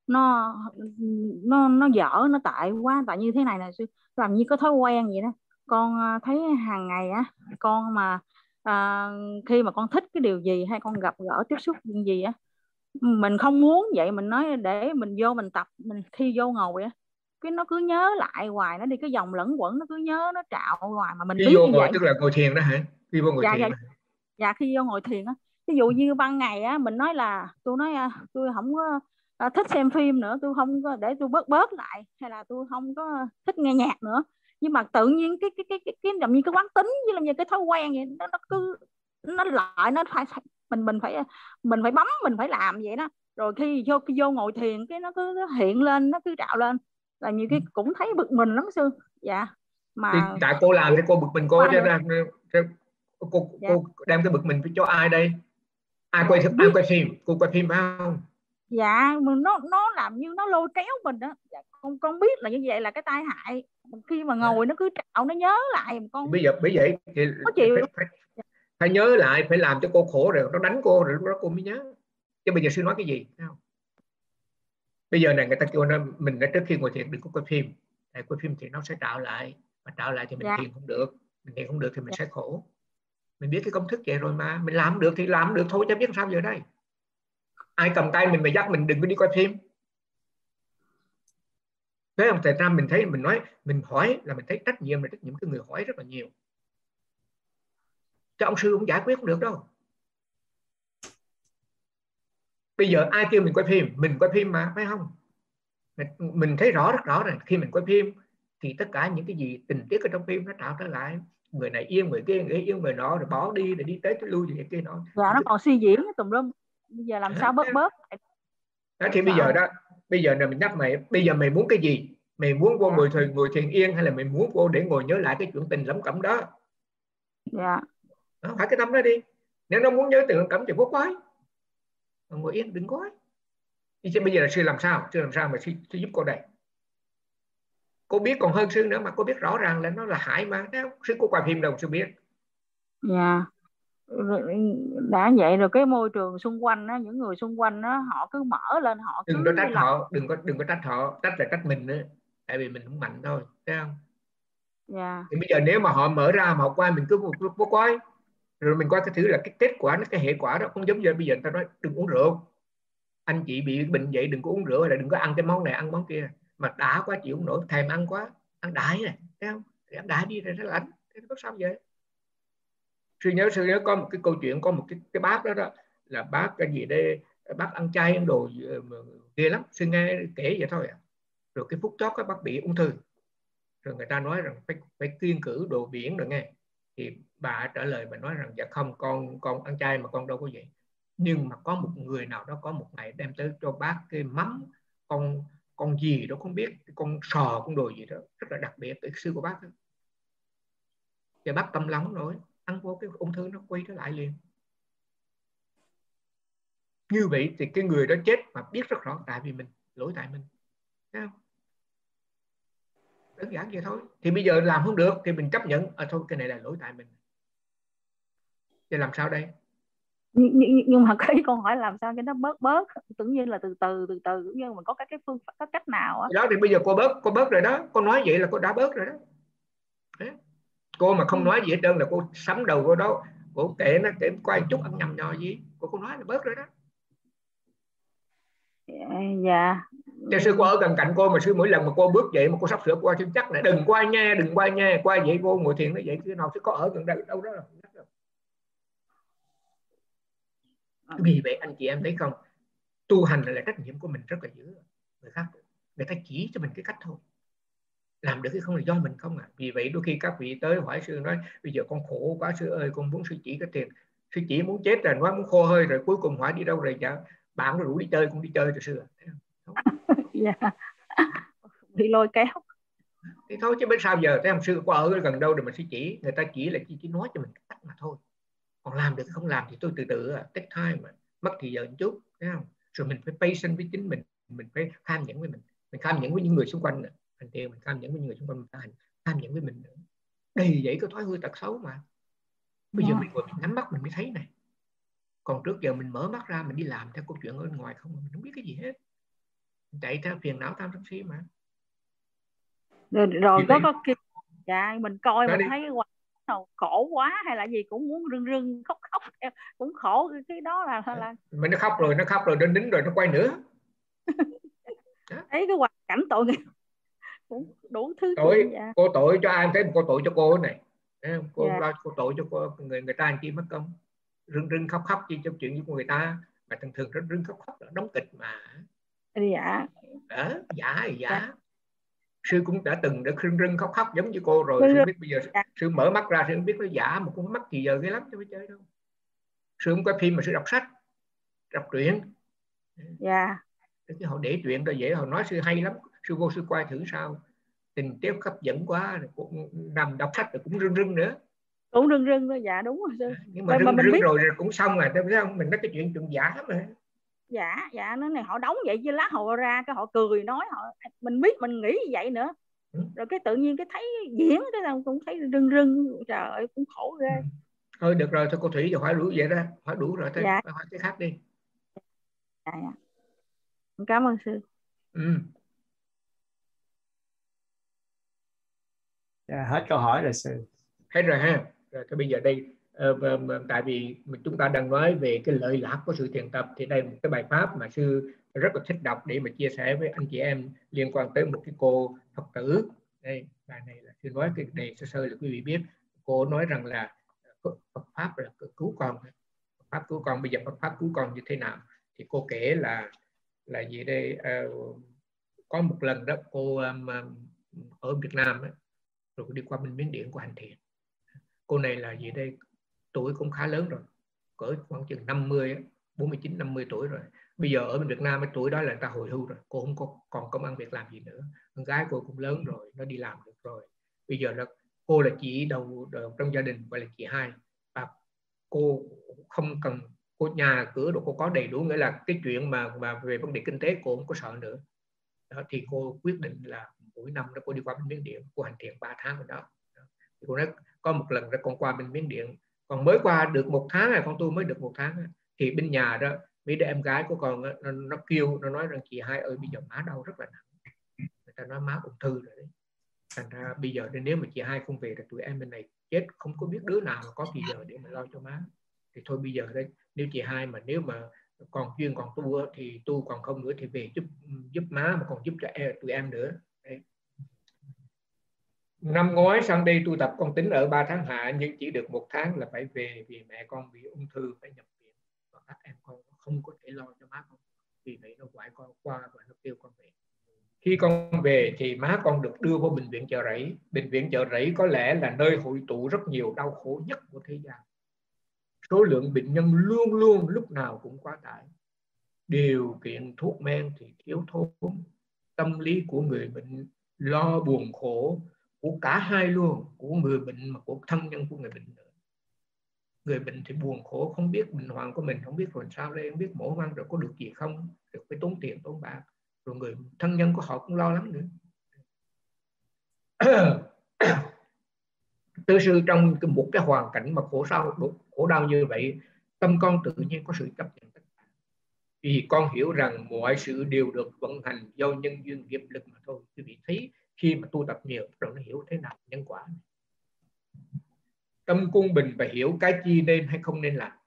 nó dở, nó tệ quá. Tại như thế này nè sư, làm như có thói quen vậy đó. Con thấy hàng ngày á, con mà khi mà con thích cái điều gì hay con gặp gỡ tiếp xúc gì á, mình không muốn vậy, mình nói để mình vô mình tập, mình khi vô ngồi á, cái nó cứ nhớ lại hoài, nó đi cái vòng lẫn quẩn, nó cứ nhớ, nó trạo hoài mà mình khi biết vô như ngồi vậy. Tức là ngồi thiền đó hả? Khi vô ngồi thiền. Dạ khi vô ngồi thiền á, ví dụ như ban ngày á, mình nói là tôi không có thích xem phim nữa, tôi không có, để tôi bớt lại, hay là tôi không có thích nghe nhạc nữa, nhưng mà tự nhiên cái làm như cái quán tính, với làm như cái thói quen vậy, nó cứ nó lại, nó phải mình phải bấm, mình phải làm vậy đó. Rồi khi vô ngồi thiền cái nó cứ hiện lên, nó cứ trạo lên, là nhiều khi cũng thấy bực mình lắm sư. Dạ mà thì tại cô làm thì cô bực mình cô cho nên cô đem cái bực mình cho ai đây? Ai quay phim? Cô quay phim phải không? Dạ nó làm như nó lôi kéo mình đó. Dạ, con biết là như vậy là cái tai hại. Khi mà ngồi nó cứ trạo, nó nhớ lại con. Bây giờ bởi vậy thì phải nhớ lại, phải làm cho cô khổ rồi nó đánh cô, rồi lúc đó cô mới nhớ. Chứ bây giờ sư nói cái gì không? Bây giờ này người ta kêu mình trước khi ngồi thiền đừng có coi phim. Tại coi phim thì nó sẽ trạo lại, mà trạo lại thì mình thiền không được. Mình thiền không được thì mình sẽ khổ. Mình biết cái công thức vậy rồi mà mình làm được thì làm được thôi, chứ biết sao giờ đây. Ai cầm tay mình mà dắt mình đừng có đi coi phim. Thế không? Tại ra mình thấy, mình nói, mình hỏi là mình thấy trách nhiệm cái người hỏi rất là nhiều. Chứ ông sư cũng giải quyết không được đâu. Bây giờ ai kêu mình quay phim? Mình quay phim mà, phải không? Mình thấy rất rõ rồi, khi mình quay phim thì tất cả những cái gì tình tiết ở trong phim nó trào trở lại. Người này yên, người kia yên, người nọ rồi bỏ đi, rồi đi tới lui gì kia nọ. Dạ nó còn suy diễn tùm lum. Bây giờ làm sao bớt. Đó thì bây giờ là mình nhắc mày, bây giờ mày muốn cái gì? Mày muốn vô ngồi thiền yên hay là mày muốn vô để ngồi nhớ lại cái chuyện tình lẩm cẩm đó? Dạ. Đó, phải cái tâm đó đi. Nếu nó muốn nhớ tình lẩm cẩm thì vô quái, ngồi yên đừng quái. Chứ bây giờ là sư làm sao? Sư làm sao mà sư giúp cô đây? Cô biết còn hơn sư nữa mà, cô biết rõ ràng là nó là hại mà. Sư cô quay phim đâu sư biết. Dạ. Đã vậy rồi cái môi trường xung quanh đó, những người xung quanh đó, họ cứ mở lên, họ Đừng cứ có trách làm. họ, đừng có trách họ, trách là trách mình nữa. Tại vì mình không mạnh thôi, thấy không? Dạ. Thì bây giờ nếu mà họ mở ra mà họ quay mình cứ vô coi, rồi mình coi cái thứ là cái kết quả, nó cái hệ quả đó. Không giống như bây giờ người ta nói đừng uống rượu, anh chị bị bệnh vậy đừng có uống rượu, hay là đừng có ăn cái món này ăn món kia, mà đã quá chịu không nổi, thèm ăn quá, ăn đại này, thấy không? Thì ăn đại đi rồi nó lạnh, thế có sao vậy? Sư nhớ có một cái câu chuyện, có một cái bác đó là bác cái gì đây, bác ăn chay ăn đồ ghê lắm, sư nghe kể vậy thôi à. Rồi cái phút chót các bác bị ung thư, rồi người ta nói rằng phải kiêng cữ đồ biển rồi nghe. Thì bà trả lời, bà nói rằng dạ không, con ăn chay mà con đâu có vậy. Nhưng mà có một người nào đó có một ngày đem tới cho bác cái mắm con gì đó không biết, con sò con đồ gì đó rất là đặc biệt, cái sư của bác đó. Thì bác tâm lòng rồi, ăn vô cái ung thư nó quay trở lại liền. Như vậy thì cái người đó chết mà biết rất rõ, tại vì mình, lỗi tại mình, thấy không? Đơn giản vậy thôi. Thì bây giờ làm không được thì mình chấp nhận, thôi cái này là lỗi tại mình. Thì làm sao đây? Nhưng mà cái con hỏi làm sao cho nó bớt tưởng như là từ từ cũng như mình có cái phương pháp, có cách nào á đó. Thì bây giờ cô bớt rồi đó, cô nói vậy là cô đã bớt rồi đó. Đấy. Cô mà không nói gì hết trơn là cô sắm đầu cô đó, cô kệ nó, kệ coi chút ăn nhầm nhò gì, cô không nói là bớt rồi đó. Dạ. Chứ sư cô ở gần cạnh cô mà sư mỗi lần mà cô bước vậy mà cô sắp sửa qua, sư chắc là đừng qua nha, đừng qua nha, qua vậy cô ngồi thiền nó vậy chứ nào sư có ở gần đây đâu đó. Vì vậy anh chị em thấy không, tu hành là trách nhiệm của mình rất là dữ. Người khác người ta chỉ cho mình cái cách thôi, làm được hay không là do mình không à. Vì vậy đôi khi các vị tới hỏi sư nói bây giờ con khổ quá sư ơi, con muốn sư chỉ cái tiền. Sư chỉ muốn chết rồi, nói muốn khô hơi rồi, cuối cùng hỏi đi đâu rồi? Dạ bạn rủ đi chơi, con đi chơi rồi sư. Dạ. Bị lôi kéo. Thì thôi chứ bên sao giờ, thấy không, sư có ở gần đâu rồi mà sư chỉ. Người ta chỉ là chỉ nói cho mình cách mà thôi, còn làm được không làm thì tôi từ từ take time mà, mất thì giờ một chút, thấy không? Rồi mình phải patient với chính mình phải tham nhẫn với mình tham nhẫn với những người xung quanh, hành thiền mình tham nhẫn với những người xung quanh, mình tham nhẫn với mình. Đầy vậy có thói hư tật xấu mà. Bây giờ mình ngồi mình nhắm mắt mình mới thấy này, còn trước giờ mình mở mắt ra mình đi làm theo câu chuyện ở ngoài không, mình không biết cái gì hết, mình chạy theo phiền não tham sân si mà. Rồi có kia. Dạ mình coi mình đi. thấy khổ quá hay là gì cũng muốn rưng khóc cũng khổ, cái đó là Mà nó khóc rồi nó nín rồi nó quay nữa. thấy cái hoàn cảnh tội nghiệp cũng đủ thứ tội. Dạ. Cô tội cho ai thế, cô tội cho cô này, cô Dạ. lo cô tội cho cô, người ta anh chị mất công rưng khóc chi trong chuyện của người ta, mà thường rất rưng khóc là đóng kịch mà. Dạ. Giả. Sư cũng đã từng được rưng khóc giống như cô rồi. Sư biết bây giờ sư mở mắt ra sư biết nó giả, mà cũng mắc gì giờ ghê lắm chứ phải chơi đâu. Sư không có phim mà sư đọc sách, đọc truyện. Dạ. Cái họ để chuyện ra dễ, họ nói sư hay lắm, sư vô sư quay thử sao, tình tiết hấp dẫn quá, cũng nằm đọc sách rồi cũng rưng nữa, cũng rưng đó. Dạ đúng rồi sư. Nhưng mà rưng biết... rồi cũng xong rồi, thấy không? Mình nói cái chuyện giả mà. Dạ nó này họ đóng vậy chứ lát họ ra cái họ cười nói họ, mình biết mình nghĩ như vậy nữa. Rồi cái tự nhiên cái thấy diễn cái nào cũng thấy rưng, trời ơi cũng khổ ghê. Thôi được rồi, thôi cô Thủy giờ hỏi đủ vậy đó, hỏi đủ rồi thôi, hỏi cái khác đi. Dạ. Cảm ơn sư. Hết câu hỏi rồi sư. Hết rồi ha. Rồi bây giờ đây tại vì chúng ta đang nói về cái lợi lạc của sự thiền tập, thì đây là một cái bài pháp mà sư rất là thích đọc để mà chia sẻ với anh chị em liên quan tới một cái cô Phật tử. Đây bài này là sư nói cái đề sơ sơ là quý vị biết. Cô nói rằng là Phật pháp là cứu con, Phật pháp cứu con. Bây giờ Phật pháp cứu con như thế nào thì cô kể là gì đây, có một lần đó cô ở Việt Nam ấy, rồi đi qua bên Miến Điện của hành thiền. Cô này là gì đây, tuổi cũng khá lớn rồi, cỡ khoảng chừng 50, 49-50 tuổi rồi. Bây giờ ở bên Việt Nam cái tuổi đó là người ta hồi hưu rồi, cô không còn công ăn việc làm gì nữa. Con gái cô cũng lớn rồi, nó đi làm được rồi. Bây giờ là cô là chị đầu trong gia đình, gọi là chị hai, và cô không cần, cô nhà cửa đồ cô có đầy đủ, nghĩa là cái chuyện mà về vấn đề kinh tế cô không có sợ nữa. Đó, thì cô quyết định là mỗi năm đó cô đi qua bên Miến Điện, cô hành thiền 3 tháng ở đó. Thì cô nói có một lần đó con qua bên Miến Điện, còn mới qua được 1 tháng này, con tôi mới được 1 tháng, thì bên nhà đó mấy đứa em gái của con nó kêu, nó nói rằng chị hai ơi bây giờ má đau rất là nặng, người ta nói má ung thư rồi đấy, thành ra bây giờ nếu mà chị hai không về thì tụi em bên này chết, không có biết đứa nào mà có thì giờ để mà lo cho má. Thì thôi bây giờ đây, nếu chị hai mà nếu mà còn duyên còn tu thì tu, còn không nữa thì về giúp má, mà còn giúp cho tụi em nữa. Đấy. Năm ngoái sang đây tu tập con tính ở 3 tháng hạ, nhưng chỉ được 1 tháng là phải về, vì mẹ con bị ung thư phải nhập viện, và các em con không có thể lo cho má con, vì vậy nó gọi con qua và nó kêu con về. Khi con về thì má con được đưa vô bệnh viện Chợ Rẫy. Bệnh viện Chợ Rẫy có lẽ là nơi hội tụ rất nhiều đau khổ nhất của thế gian. Số lượng bệnh nhân luôn luôn lúc nào cũng quá tải. Điều kiện thuốc men thì thiếu thốn. Tâm lý của người bệnh lo buồn khổ của cả hai luôn, của người bệnh mà của thân nhân của người bệnh nữa. Người bệnh thì buồn khổ, không biết bệnh hoạn của mình, không biết rồi sao đây, không biết mổ mang rồi có được gì không, được phải tốn tiền tốn bạc, rồi người thân nhân của họ cũng lo lắng nữa. Tư sư trong một cái hoàn cảnh mà khổ đau như vậy, tâm con tự nhiên có sự chấp nhận tất cả, vì con hiểu rằng mọi sự đều được vận hành do nhân duyên nghiệp lực mà thôi. Quý vị thấy khi mà tu tập nhiều rồi nó hiểu thế nào nhân quả. Tâm cung bình và hiểu cái chi nên hay không nên làm.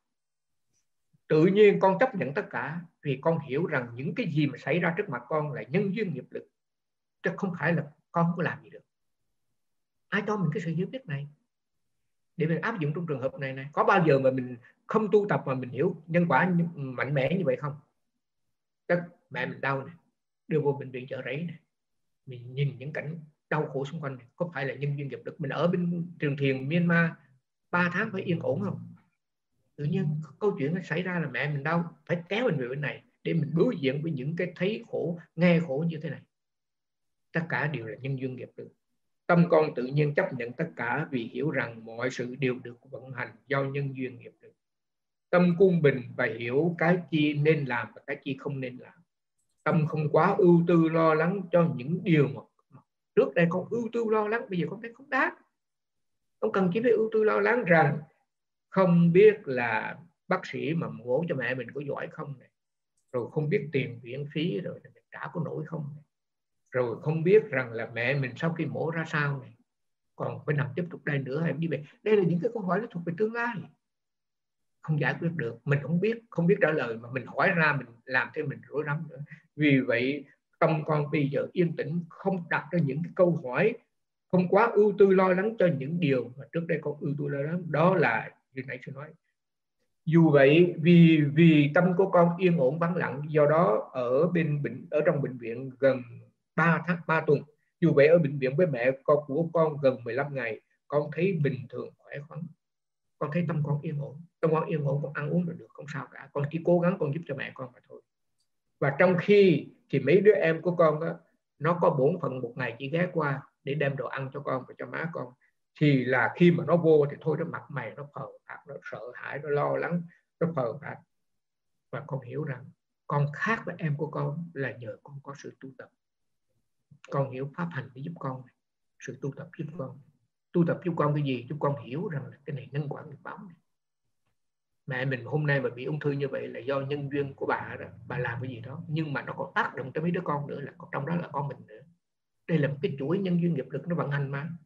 Tự nhiên con chấp nhận tất cả, vì con hiểu rằng những cái gì mà xảy ra trước mặt con là nhân duyên nghiệp lực, chứ không phải là con không có làm gì được. Ai cho mình cái sự hiểu biết này để mình áp dụng trong trường hợp này? Có bao giờ mà mình không tu tập mà mình hiểu nhân quả mạnh mẽ như vậy không? Chắc mẹ mình đau này, đưa vô bệnh viện Chợ Rẫy này, mình nhìn những cảnh đau khổ xung quanh này, có phải là nhân duyên nghiệp lực? Mình ở bên trường thiền Myanmar 3 tháng phải yên ổn không? Tự nhiên câu chuyện nó xảy ra là mẹ mình đau, phải kéo mình về bên này để mình đối diện với những cái thấy khổ, nghe khổ như thế này. Tất cả đều là nhân duyên nghiệp lực. Tâm con tự nhiên chấp nhận tất cả, vì hiểu rằng mọi sự đều được vận hành do nhân duyên nghiệp lực. Tâm cung bình và hiểu cái chi nên làm và cái chi không nên làm. Tâm không quá ưu tư lo lắng cho những điều mà trước đây con ưu tư lo lắng, bây giờ con thấy không đáng. Không cần chỉ phải ưu tư lo lắng rằng không biết là bác sĩ mà mổ cho mẹ mình có giỏi không này, rồi không biết tiền viện phí rồi mình trả có nổi không này, rồi không biết rằng là mẹ mình sau khi mổ ra sao này, còn phải nằm tiếp tục đây nữa hay như vậy. Đây là những cái câu hỏi nó thuộc về tương lai, không giải quyết được, mình không biết trả lời, mà mình hỏi ra mình làm thêm mình rối rắm nữa. Vì vậy tâm con bây giờ yên tĩnh, không đặt ra những cái câu hỏi, không quá ưu tư lo lắng cho những điều mà trước đây con ưu tư lo lắng. Đó là như nãy tôi nói. Dù vậy vì tâm của con yên ổn vắng lặng, do đó ở trong bệnh viện gần 3 tuần, dù vậy ở bệnh viện với mẹ của con gần 15 ngày, con thấy bình thường khỏe khoắn, con thấy tâm con yên ổn, con ăn uống được không sao cả, con chỉ cố gắng con giúp cho mẹ con mà thôi. Và trong khi thì mấy đứa em của con đó, nó có bổn phận một ngày chỉ ghé qua để đem đồ ăn cho con và cho má con, thì là khi mà nó vô thì thôi, nó mặt mày nó phờ phạc, nó sợ hãi, nó lo lắng, nó phờ phạc. Và con hiểu rằng con khác với em của con là nhờ con có sự tu tập. Con hiểu pháp hành để giúp con, sự tu tập giúp con. Tu tập giúp con cái gì? Giúp con hiểu rằng là cái này nhân quả nghiệp báo này. Mẹ mình hôm nay mà bị ung thư như vậy là do nhân duyên của bà đó, bà làm cái gì đó, nhưng mà nó còn tác động tới mấy đứa con nữa, là trong đó là con mình nữa. Đây là một cái chuỗi nhân duyên nghiệp lực nó vận hành mà.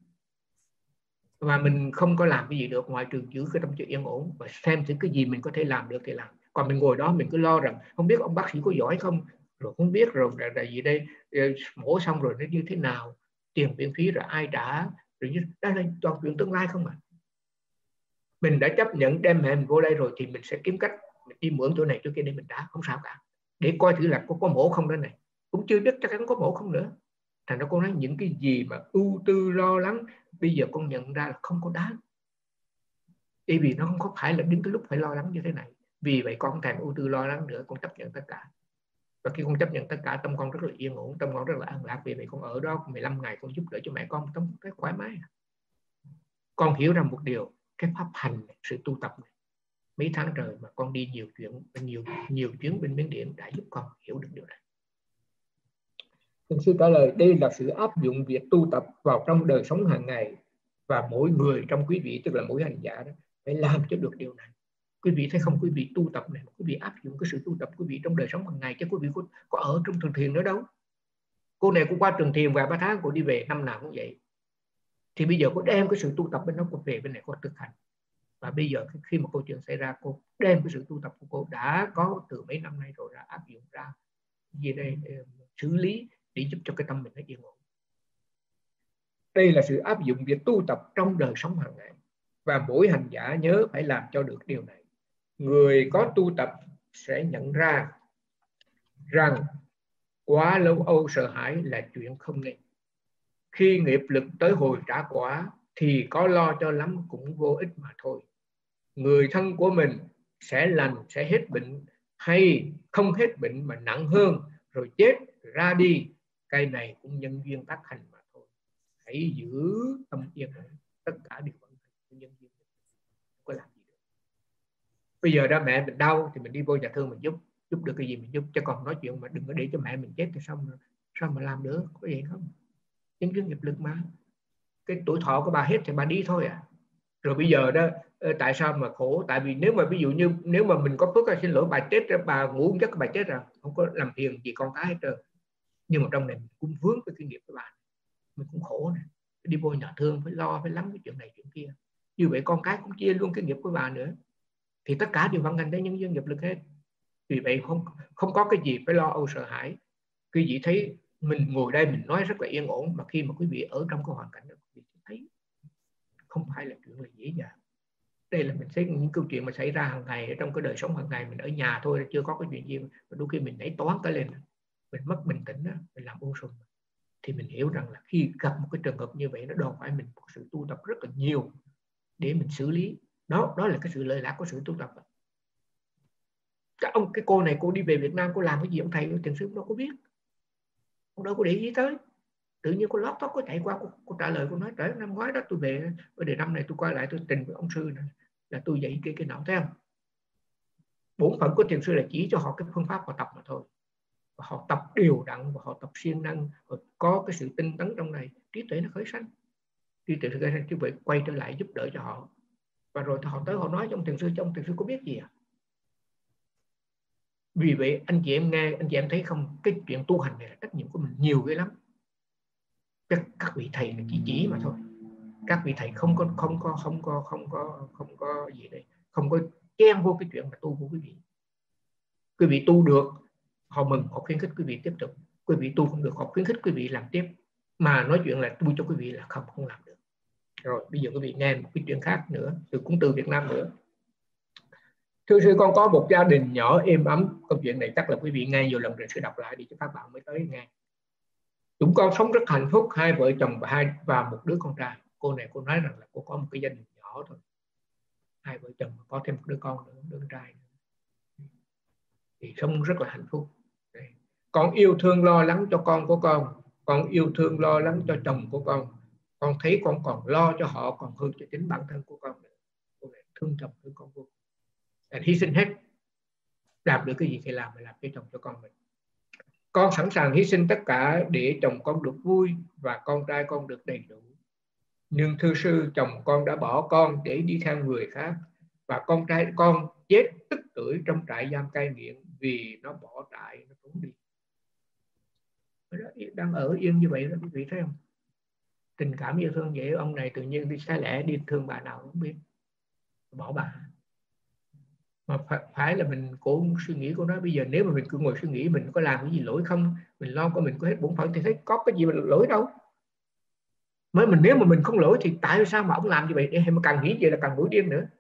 Và mình không có làm cái gì được ngoài trừ giữ cái tâm trí yên ổn và xem thử cái gì mình có thể làm được thì làm. Còn mình ngồi đó mình cứ lo rằng không biết ông bác sĩ có giỏi không, rồi không biết rồi là gì đây, mổ xong rồi nó như thế nào, tiền viện phí rồi ai trả, rồi như đó là toàn chuyện tương lai không mà. Mình đã chấp nhận đem mẹ mình vô đây rồi thì mình sẽ kiếm cách mình đi mượn chỗ này chỗ kia để mình trả, không sao cả, để coi thử là có mổ không đó này, cũng chưa biết chắc chắn có mổ không nữa. Thành ra con nói những cái gì mà ưu tư lo lắng bây giờ con nhận ra là không có đáng, bởi vì nó không có phải là đến cái lúc phải lo lắng như thế này. Vì vậy con không thèm ưu tư lo lắng nữa, con chấp nhận tất cả. Và khi con chấp nhận tất cả, tâm con rất là yên ổn, tâm con rất là an lạc. Vì vậy con ở đó 15 ngày con giúp đỡ cho mẹ con, tâm rất thoải mái. Con hiểu rằng một điều, cái pháp hành, sự tu tập này, mấy tháng trời mà con đi nhiều chuyến bên Miến Điện đã giúp con hiểu được điều này. Thượng sư trả lời, đây là sự áp dụng việc tu tập vào trong đời sống hàng ngày, và mỗi người trong quý vị, tức là mỗi hành giả đó, phải làm cho được điều này. Quý vị thấy không, quý vị tu tập này, quý vị áp dụng cái sự tu tập quý vị trong đời sống hàng ngày, chứ quý vị có ở trong trường thiền nữa đâu. Cô này cũng qua trường thiền vài 3 tháng, cô đi về năm nào cũng vậy. Thì bây giờ cô đem cái sự tu tập bên đó, cô về bên này cô thực hành. Và bây giờ khi mà câu chuyện xảy ra, cô đem cái sự tu tập của cô đã có từ mấy năm nay rồi, đã áp dụng ra về đây xử lý để giúp cho cái tâm mình nó yên ổn. Đây là sự áp dụng việc tu tập trong đời sống hàng ngày, và mỗi hành giả nhớ phải làm cho được điều này. Người có tu tập sẽ nhận ra rằng quá lâu âu sợ hãi là chuyện không nên. Khi nghiệp lực tới hồi trả quả thì có lo cho lắm cũng vô ích mà thôi. Người thân của mình sẽ lành, sẽ hết bệnh, hay không hết bệnh mà nặng hơn rồi chết ra đi, cái này cũng nhân duyên tác hành mà thôi. Hãy giữ tâm yên ổn, tất cả đều vận hành nhân duyên, không có làm gì được. Bây giờ đó mẹ mình đau thì mình đi vô nhà thương mình giúp được cái gì mình giúp, chứ còn nói chuyện mà đừng có để cho mẹ mình chết thì sao mà làm được, có vậy không? Nhân duyên nghiệp lực mà, cái tuổi thọ của bà hết thì bà đi thôi à. Rồi bây giờ đó tại sao mà khổ? Tại vì nếu mà ví dụ như nếu mà mình có phước, xin lỗi bà chết, bà ngủ chắc bà chết rồi, không có làm phiền gì con cái hết trơn. Nhưng mà trong này mình cũng vướng với kinh nghiệm của bà, mình cũng khổ này, đi vô nhà thương phải lo, phải lắm cái chuyện này chuyện kia. Như vậy con cái cũng chia luôn cái nghiệp của bà nữa, thì tất cả đều vận hành tới nhân duyên nghiệp lực hết. Vì vậy không có cái gì phải lo âu sợ hãi. Quý vị thấy mình ngồi đây mình nói rất là yên ổn, mà khi mà quý vị ở trong cái hoàn cảnh đó, quý vị thấy không phải là chuyện là dễ dàng. Đây là mình thấy những câu chuyện mà xảy ra hàng ngày ở trong cái đời sống hàng ngày. Mình ở nhà thôi chưa có cái chuyện gì, mà đôi khi mình nảy toán cái lên, mình mất bình tĩnh đó, mình làm ung sùm. Thì mình hiểu rằng là khi gặp một cái trường hợp như vậy, nó đòi hỏi mình một sự tu tập rất là nhiều để mình xử lý. Đó là cái sự lợi lạc của sự tu tập. Cái cô này cô đi về Việt Nam, cô làm cái gì ông thầy thiền sư đâu có biết, ông đâu có để ý tới. Tự nhiên cô lót tóc, cô chạy qua, cô trả lời, cô nói trời, năm ngoái đó tôi về, để năm này tôi quay lại tôi trình với ông sư này là tôi dạy cái nào, thấy không? Bổn phận của thiền sư là chỉ cho họ cái phương pháp họ tập mà thôi. Và họ tập đều đặn và họ tập siêng năng, họ có cái sự tinh tấn trong này, trí tuệ nó khởi sanh. Trí tuệ khởi sanh, chứ vậy quay trở lại giúp đỡ cho họ. Và rồi họ tới họ nói cho ông thiền sư, có biết gì à? Vì vậy anh chị em nghe, anh chị em thấy không, cái chuyện tu hành này là trách nhiệm của mình nhiều ghê lắm. Các vị thầy là chỉ mà thôi. Các vị thầy không có gì đây, không có chen vô cái chuyện mà tu của quý vị. Quý vị tu được, họ mừng, họ khuyến khích quý vị tiếp tục. Quý vị tu không được, họ khuyến khích quý vị làm tiếp. Mà nói chuyện là tu cho quý vị là không làm được. Rồi bây giờ quý vị nghe một cái chuyện khác nữa, cũng từ Việt Nam nữa. Thưa sư, con có một gia đình nhỏ êm ấm. Câu chuyện này chắc là quý vị nghe nhiều lần rồi, sư đọc lại đi cho các bạn mới tới nghe. Chúng con sống rất hạnh phúc, 2 vợ chồng và một đứa con trai. Cô này cô nói rằng là cô có một cái gia đình nhỏ thôi, 2 vợ chồng có thêm một đứa con nữa, đứa con trai nữa. Thì sống rất là hạnh phúc. Con yêu thương lo lắng cho con của con yêu thương lo lắng cho chồng của con thấy con còn lo cho họ còn hơn cho chính bản thân của con nữa. Cô này thương chồng thương con vô, hy sinh hết, làm được cái gì thì làm cho chồng cho con mình. Con sẵn sàng hy sinh tất cả để chồng con được vui và con trai con được đầy đủ. Nhưng thưa sư, chồng con đã bỏ con để đi theo người khác, và con trai con chết tức tưởi trong trại giam cai nghiện vì nó bỏ trại, nó trốn đi. Đang ở yên như vậy đó, quý vị thấy không? Tình cảm yêu thương vậy, ông này tự nhiên đi xa lẻ, đi thương bà nào không biết, bỏ bà. Mà phải là mình cố suy nghĩ, cô nói bây giờ nếu mà mình cứ ngồi suy nghĩ mình có làm cái gì lỗi không, mình lo của mình có hết bổn phận thì thấy có cái gì mà lỗi đâu. Nếu mà mình không lỗi thì tại sao mà ông làm như vậy? Để mà càng nghĩ vậy là càng nổi điên nữa.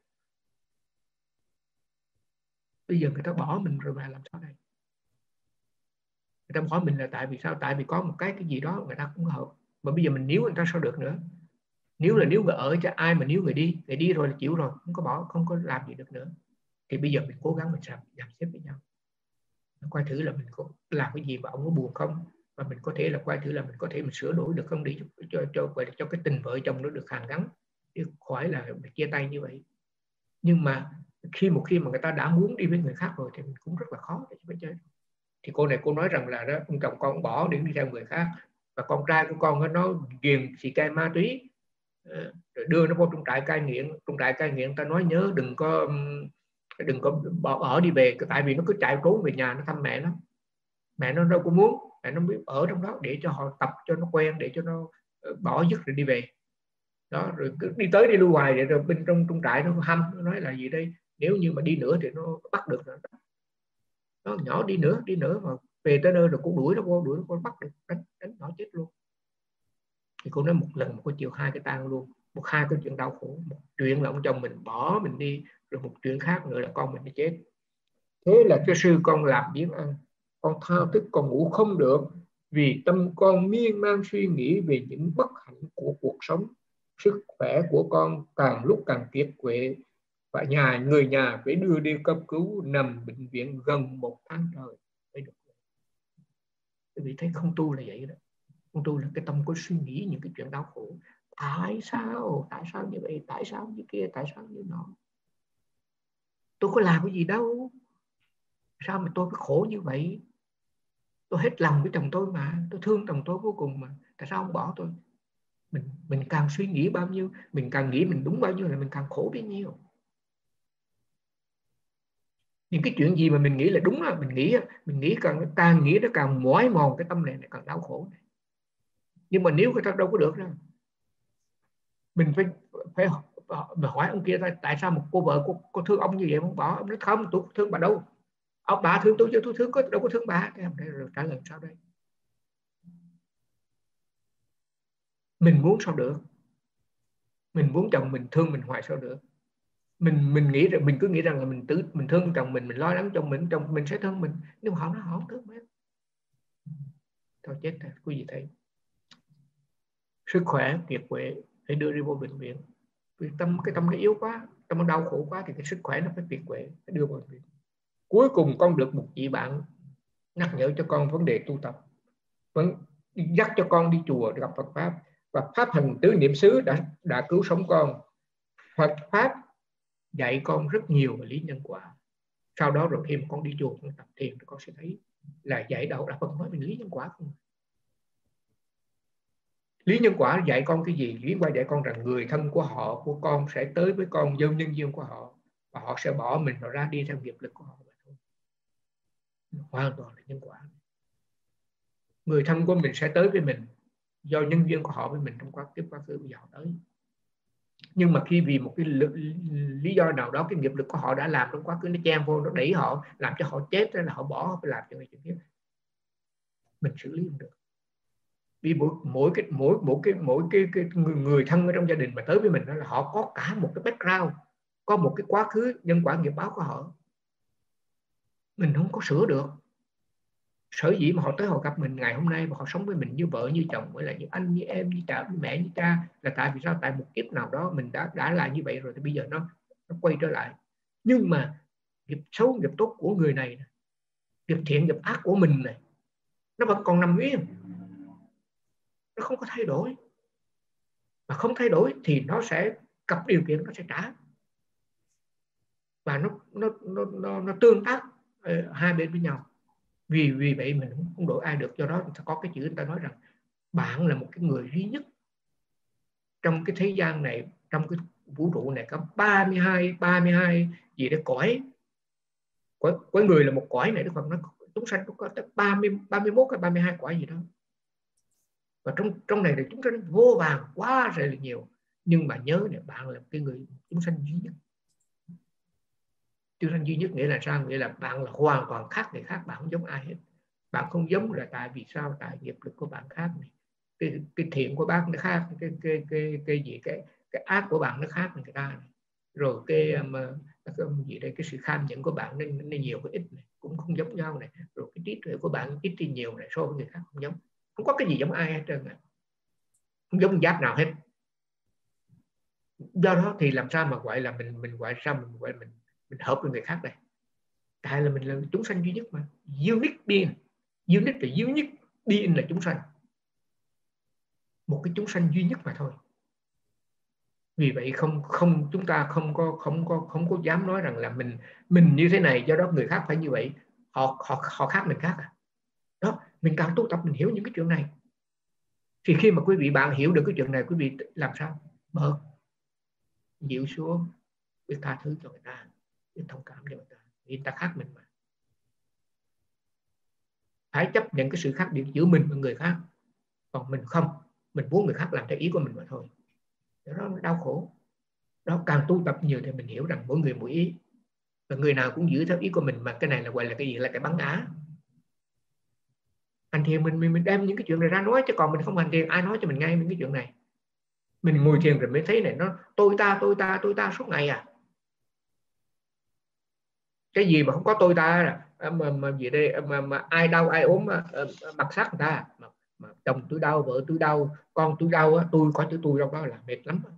Bây giờ người ta bỏ mình rồi mà làm sao đây? Người ta bỏ mình là tại vì sao? Tại vì có một cái gì đó người ta không hợp. Mà bây giờ mình níu người ta sao được nữa? Níu là níu người ở, cho ai mà níu người đi rồi là chịu rồi, không có bỏ, không có làm gì được nữa. Thì bây giờ mình cố gắng mình làm xếp với nhau. Coi thử là mình có làm cái gì mà ông có buồn không, và mình có thể là coi thử là mình có thể mình sửa đổi được không, để cho cái tình vợ chồng nó được hàn gắn, chứ khỏi là chia tay như vậy. Nhưng mà khi mà người ta đã muốn đi với người khác rồi thì mình cũng rất là khó để phải chơi. Thì cô này cô nói rằng là đó, ông chồng con bỏ để đi theo người khác, và con trai của con nó ghiền xì ke ma túy, rồi đưa nó vô trong trại cai nghiện. Trong trại cai nghiện ta nói nhớ đừng có bỏ đi về, tại vì nó cứ chạy trốn về nhà nó thăm mẹ nó. Mẹ nó đâu có muốn, mẹ nó biết ở trong đó để cho họ tập cho nó quen, để cho nó bỏ dứt rồi đi về đó. Rồi cứ đi tới đi lui hoài, rồi bên trong trại nó hăm, nó nói là gì đây, nếu như mà đi nữa thì nó bắt được rồi. Nó nhỏ đi nữa mà về tới nơi rồi cũng đuổi nó bắt được, đánh nó chết luôn. Thì cô nói một lần mà cô chịu hai cái tang luôn, hai cái chuyện đau khổ. Một chuyện là ông chồng mình bỏ mình đi, rồi một chuyện khác nữa là con mình đi chết. Thế là cái sư con làm biếng ăn, con thao thức, con ngủ không được, vì tâm con miên man suy nghĩ về những bất hạnh của cuộc sống. Sức khỏe của con càng lúc càng kiệt quệ, và người nhà phải đưa đi cấp cứu, nằm bệnh viện gần 1 tháng trời mới được. Quý vị thấy không tu là vậy đó. Không tu là cái tâm có suy nghĩ những cái chuyện đau khổ. Tại sao như vậy, tại sao như kia, tại sao như nọ, tôi có làm cái gì đâu, sao mà tôi phải khổ như vậy, tôi hết lòng với chồng tôi mà, tôi thương chồng tôi vô cùng mà, tại sao ông bỏ tôi. Mình càng suy nghĩ bao nhiêu, mình càng nghĩ mình đúng bao nhiêu là mình càng khổ bấy nhiêu. Những cái chuyện gì mà mình nghĩ là đúng là mình nghĩ càng nghĩ nó càng mỏi mòn cái tâm này càng đau khổ này. Nhưng mà nếu người ta đâu có được đâu, mình phải hỏi ông kia tại sao một cô vợ cô thương ông như vậy không bỏ. Ông nói không, tôi thương bà đâu, ông bà thương tôi chứ tôi thương đâu có thương bà. Rồi trả lời sao đây? Mình muốn sao được, mình muốn chồng mình thương mình hoài sao được. Mình nghĩ rằng mình cứ nghĩ rằng là mình thương chồng mình lo lắng chồng mình sẽ thương mình, nhưng mà họ nói họ không thương mình. Thôi chết rồi. Quý vị thấy sức khỏe kiệt quệ phải đưa đi vô bệnh viện, vì cái tâm nó yếu quá, tâm nó đau khổ quá thì cái sức khỏe nó phải kiệt quệ, phải đưa vào bệnh viện. Cuối cùng con được một chị bạn nhắc nhở cho con vấn đề tu tập, vẫn dắt cho con đi chùa để gặp Phật pháp, và pháp hành tứ niệm xứ đã cứu sống con. Phật pháp dạy con rất nhiều về lý nhân quả. Sau đó rồi khi mà con đi chùa con tập thiền thì con sẽ thấy là dạy đạo đã Phật nói về lý nhân quả không. Lý nhân quả dạy con cái gì? Lý qua dạy con rằng người thân của con sẽ tới với con do nhân duyên của họ, và họ sẽ bỏ mình rồi ra đi theo nghiệp lực của họ. Hoàn toàn là nhân quả. Người thân của mình sẽ tới với mình do nhân duyên của họ với mình trong quá khứ bây giờ họ tới. Nhưng mà khi vì một cái lý do nào đó, cái nghiệp lực của họ đã làm trong quá khứ nó chen vô, nó đẩy họ, làm cho họ chết, là họ bỏ, phải làm cho người chuyện tiếp. Mình xử lý không được. Vì mỗi cái người thân ở trong gia đình mà tới với mình đó là họ có cả một cái background, có một cái quá khứ nhân quả nghiệp báo của họ, mình không có sửa được. Sở dĩ mà họ tới họ gặp mình ngày hôm nay, mà họ sống với mình như vợ như chồng, với lại như anh như em, như cha như mẹ như cha, là tại vì sao? Tại một kiếp nào đó mình đã là như vậy rồi, thì bây giờ nó quay trở lại. Nhưng mà nghiệp xấu nghiệp tốt của người này, nghiệp thiện nghiệp ác của mình này, nó vẫn còn nằm nguyên, nó không có thay đổi. Mà không thay đổi thì nó sẽ gặp điều kiện, nó sẽ trả, và nó tương tác hai bên với nhau. Vì vậy mình không đổi ai được. Do đó có cái chữ người ta nói rằng bạn là một cái người duy nhất trong cái thế gian này, trong cái vũ trụ này có 32 gì đấy cõi người là một cõi này. Đức Phật nói chúng sanh có tới 31 hay 32 cõi gì đó. Và trong này thì chúng sanh vô vàn quá rồi là nhiều. Nhưng mà nhớ này, bạn là cái người chúng sanh duy nhất. Chúng sanh duy nhất nghĩa là sao? Nghĩa là bạn là hoàn toàn khác người khác, bạn không giống ai hết. Bạn không giống là tại vì sao? Tại nghiệp lực của bạn khác này. Cái thiện của bác nó khác, cái ác của bạn nó khác người ta này. Rồi cái gì đây, cái sự kham nhẫn của bạn nó nhiều cái ít này, cũng không giống nhau này. Rồi cái trí tuệ của bạn ít thì nhiều này, so với người khác không giống. Không có cái gì giống ai hết trơn này. Không giống giáp nào hết. Do đó thì làm sao mà gọi là mình gọi sao mình gọi mình hợp với người khác đây? Tại là mình là chúng sanh duy nhất mà, unique being. Unique là duy nhất, being là chúng sanh, một cái chúng sanh duy nhất mà thôi. Vì vậy chúng ta không có dám nói rằng là mình như thế này do đó người khác phải như vậy. Họ khác mình khác à. Đó, mình càng tu tập mình hiểu những cái chuyện này. Thì khi mà quý vị bạn hiểu được cái chuyện này, quý vị làm sao? Bớt, dịu xuống, biết tha thứ cho người ta, biết thông cảm cho người ta. Vì người ta khác mình mà. Phải chấp nhận cái sự khác biệt giữa mình và người khác. Còn mình không, mình muốn người khác làm theo ý của mình mà thôi. Đó nó đau khổ. Đó, càng tu tập nhiều thì mình hiểu rằng mỗi người mỗi ý. Và người nào cũng giữ theo ý của mình, mà cái này là gọi là cái gì? Là cái bắn ngã. Hành thiền mình đem những cái chuyện này ra nói, chứ còn mình không hành thiền ai nói cho mình nghe những cái chuyện này. Mình ngồi thiền rồi mới thấy này, nó tôi ta suốt ngày à. Cái gì mà không có tôi ta mà gì đây mà ai đau ai ốm mặc sắc người ta, mà chồng tôi đau, vợ tôi đau, con tôi đau, tôi có chữ tôi đâu đó là mệt lắm.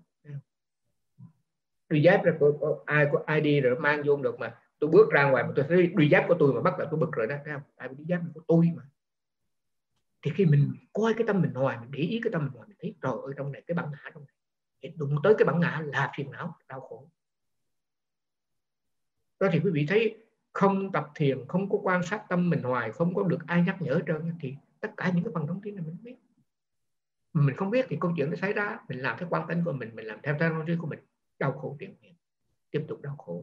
Đôi dép ai đi rồi mang vô được, mà tôi bước ra ngoài mà tôi thấy đôi dép của tôi mà bắt là tôi bực rồi đó, thấy không? Tại vì đôi dép của tôi mà. Thì khi mình coi cái tâm mình hoài, mình để ý cái tâm mình hoài, mình thấy trời ơi, trong này cái bản ngã trong này, đụng tới cái bản ngã là phiền não, đau khổ. Đó thì quý vị thấy không tập thiền, không có quan sát tâm mình hoài, không có được ai nhắc nhở hết trơn, thì tất cả những cái phần thông tin này mình biết. Mình không biết thì câu chuyện nó xảy ra, mình làm theo quan tính của mình làm theo theo của mình, đau khổ tiếp tục đau khổ.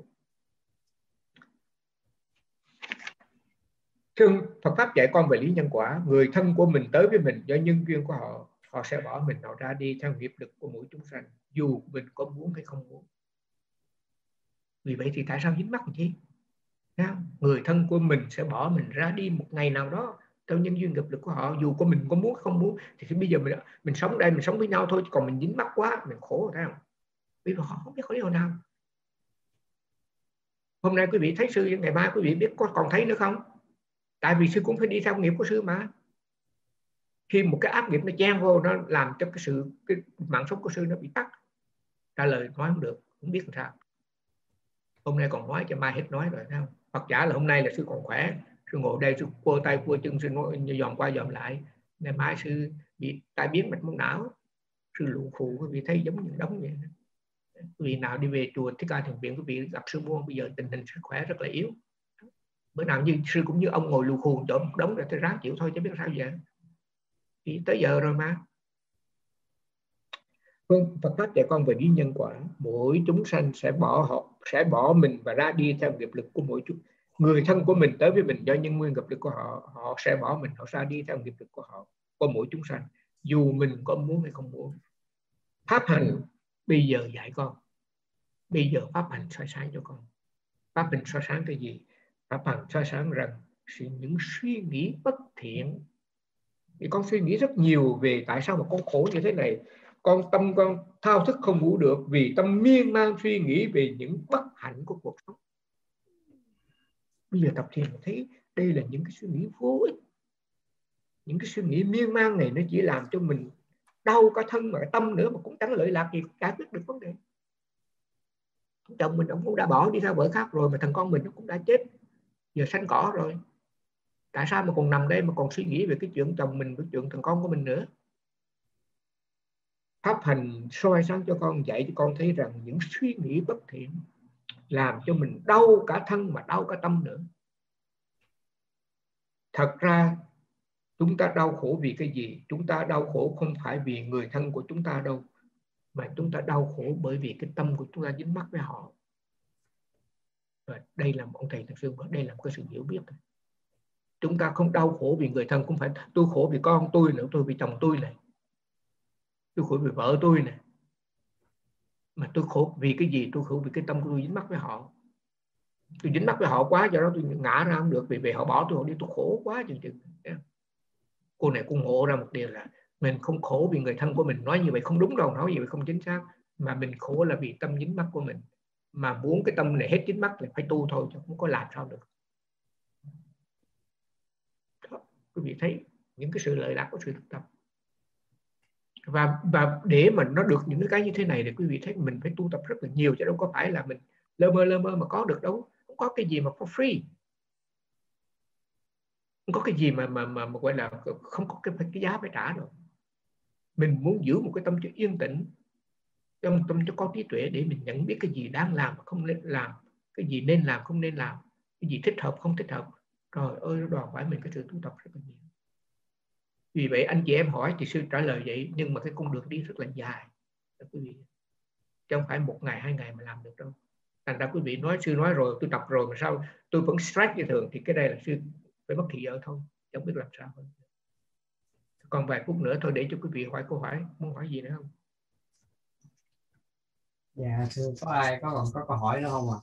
ซึ่งPhật pháp dạy con về lý nhân quả. Người thân của mình tới với mình do nhân duyên của họ, họ sẽ bỏ mình, họ ra đi theo nghiệp lực của mỗi chúng sanh, dù mình có muốn hay không muốn. Vì vậy thì tại sao dính mắc gì? Người thân của mình sẽ bỏ mình ra đi một ngày nào đó theo nhân duyên nghiệp lực của họ, dù của mình có muốn không muốn. Thì bây giờ mình sống đây, mình sống với nhau thôi, còn mình dính mắc quá, mình khổ rồi, thấy không? Vì họ không biết khỏi điều nào. Hôm nay quý vị thấy sư, ngày mai quý vị biết còn thấy nữa không? Tại vì sư cũng phải đi theo nghiệp của sư mà. Khi một cái ác nghiệp nó chen vô, nó làm cho cái mạng sống của sư nó bị tắt. Trả lời nói không được, không biết làm sao. Hôm nay còn nói cho mai hết nói rồi, thấy không? Hoặc giả là hôm nay là sư còn khỏe, sư ngồi đây, sư cua tay cua chân, sư nói dòm qua dòm lại. Ngày mai sư bị tai biến mạch máu não, sư lụ khù, quý vị thấy giống như đống vậy. Quý vị nào đi về chùa Thích Ca Thiền Viện, quý vị gặp sư Muôn, bây giờ tình hình sức khỏe rất là yếu. Bữa nào như sư cũng như ông ngồi lù khù chỗ một đống rồi tôi ráng chịu thôi, chứ biết sao vậy. Thì tới giờ rồi mà. Vâng, Phật pháp dạy con về lý nhân quả. Mỗi chúng sanh sẽ bỏ mình và ra đi theo nghiệp lực của mỗi chúng. Người thân của mình tới với mình do nhân nguyên nghiệp lực của họ, họ sẽ bỏ mình, họ ra đi theo nghiệp lực của họ, của mỗi chúng sanh, dù mình có muốn hay không muốn. Pháp hành bây giờ dạy con, bây giờ pháp hành soi sáng cho con. Pháp hành soi sáng cái gì? Pháp hành soi sáng rằng những suy nghĩ bất thiện. Thì con suy nghĩ rất nhiều về tại sao mà con khổ như thế này. Tâm con thao thức không ngủ được vì tâm miên man suy nghĩ về những bất hạnh của cuộc sống. Bây giờ tập thiền thấy đây là những cái suy nghĩ vô ích. Những cái suy nghĩ miên man này nó chỉ làm cho mình đau cả thân mà tâm nữa, mà cũng chẳng lợi lạc gì, giải quyết được vấn đề. Chồng mình ông cũng đã bỏ đi theo vợ khác rồi, mà thằng con mình nó cũng đã chết, giờ sanh cỏ rồi. Tại sao mà còn nằm đây mà còn suy nghĩ về cái chuyện chồng mình, cái chuyện thằng con của mình nữa? Pháp hành soi sáng cho con, dạy cho con thấy rằng những suy nghĩ bất thiện làm cho mình đau cả thân mà đau cả tâm nữa. Thật ra chúng ta đau khổ vì cái gì? Chúng ta đau khổ không phải vì người thân của chúng ta đâu, mà chúng ta đau khổ bởi vì cái tâm của chúng ta dính mắc với họ. Và đây là một ông thầy thật sự, đây là một cái sự hiểu biết. Chúng ta không đau khổ vì người thân, cũng phải tôi khổ vì con tôi nữa, tôi vì chồng tôi này, tôi khổ vì vợ tôi này. Mà tôi khổ vì cái gì? Tôi khổ vì cái tâm của tôi dính mắc với họ. Tôi dính mắc với họ quá, do đó tôi ngã ra không được, vì họ bỏ tôi đi, tôi khổ quá chừng. Cô này cũng ngộ ra một điều là mình không khổ vì người thân của mình. Nói như vậy không đúng đâu, nói như vậy không chính xác. Mà mình khổ là vì tâm dính mắc của mình. Mà muốn cái tâm này hết dính mắc thì phải tu thôi, chứ không có làm sao được. Đó, quý vị thấy những cái sự lợi lạc của sự thực tập. Và để mà nó được những cái như thế này thì quý vị thấy mình phải tu tập rất là nhiều, chứ đâu có phải là mình lơ mơ mà có được đâu. Không có cái gì mà for free. Không có cái gì mà gọi là không có cái giá phải trả rồi. Mình muốn giữ một cái tâm cho yên tĩnh, trong tâm cho có trí tuệ để mình nhận biết cái gì đáng làm mà không nên làm, cái gì nên làm không nên làm, cái gì thích hợp không thích hợp. Trời ơi, nó đòi hỏi mình cái sự tu tập rất là nhiều. Vì vậy anh chị em hỏi thì sư trả lời vậy, nhưng mà cái con đường đi rất là dài quý vị, chứ không phải 1 ngày 2 ngày mà làm được đâu. Thành ra quý vị nói sư nói rồi, tôi tập rồi mà sao tôi vẫn stress như thường, thì cái đây là sư phải mất thì giờ thôi, chẳng biết làm sao. Còn vài phút nữa thôi để cho quý vị hỏi câu hỏi, muốn hỏi gì nữa không? Dạ thưa, có ai còn có câu hỏi nữa không ạ?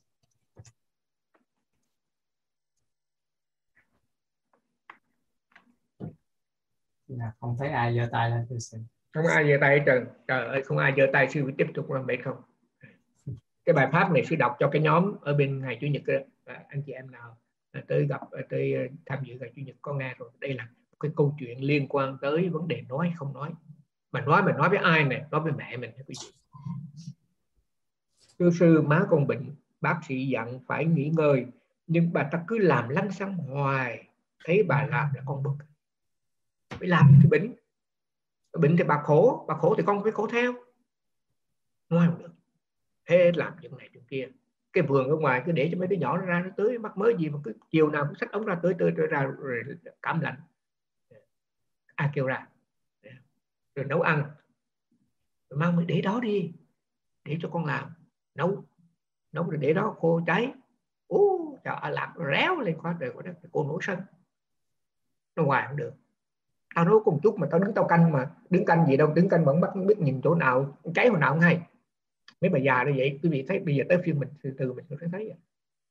Dạ, không thấy ai giơ tay lên. Không ai giơ tay hết trơn. Trời ơi, không ai giơ tay, sư tiếp tục làm mệt không? Cái bài pháp này sư đọc cho cái nhóm ở bên ngày Chủ nhật đó. Anh chị em nào tới gặp, tới tham dự ngày Chủ nhật có nghe rồi. Đây là cái câu chuyện liên quan tới vấn đề nói không nói. Mà nói với ai này? Nói với mẹ mình quý vị. Thưa sư, má con bệnh, bác sĩ dặn phải nghỉ ngơi, nhưng bà ta cứ làm lăng xăng hoài. Thấy bà làm là con bực. Phải làm thì bệnh thì bà khổ thì con phải khổ theo. Nói không được. Thế làm chuyện này chuyện kia. Cái vườn ở ngoài cứ để cho mấy đứa nhỏ nó ra, nó tưới, mắc mới gì mà cứ chiều nào cũng xách ống ra tưới ra rồi cảm lạnh. Ai kêu ra? Rồi nấu ăn. Rồi mang mới để đó đi, để cho con làm. Nấu rồi để đó khô cháy. Trời, làm réo lên quá trời quá đất. Cô nổi sân. Nó hoài không được. Tao nói cùng chút mà tao đứng tao canh, mà đứng canh gì đâu, đứng canh vẫn bắt biết nhìn chỗ nào cháy hồi nào không hay. Mấy bà già như vậy quý vị thấy, bây giờ tới phiên mình từ mình cũng thấy vậy.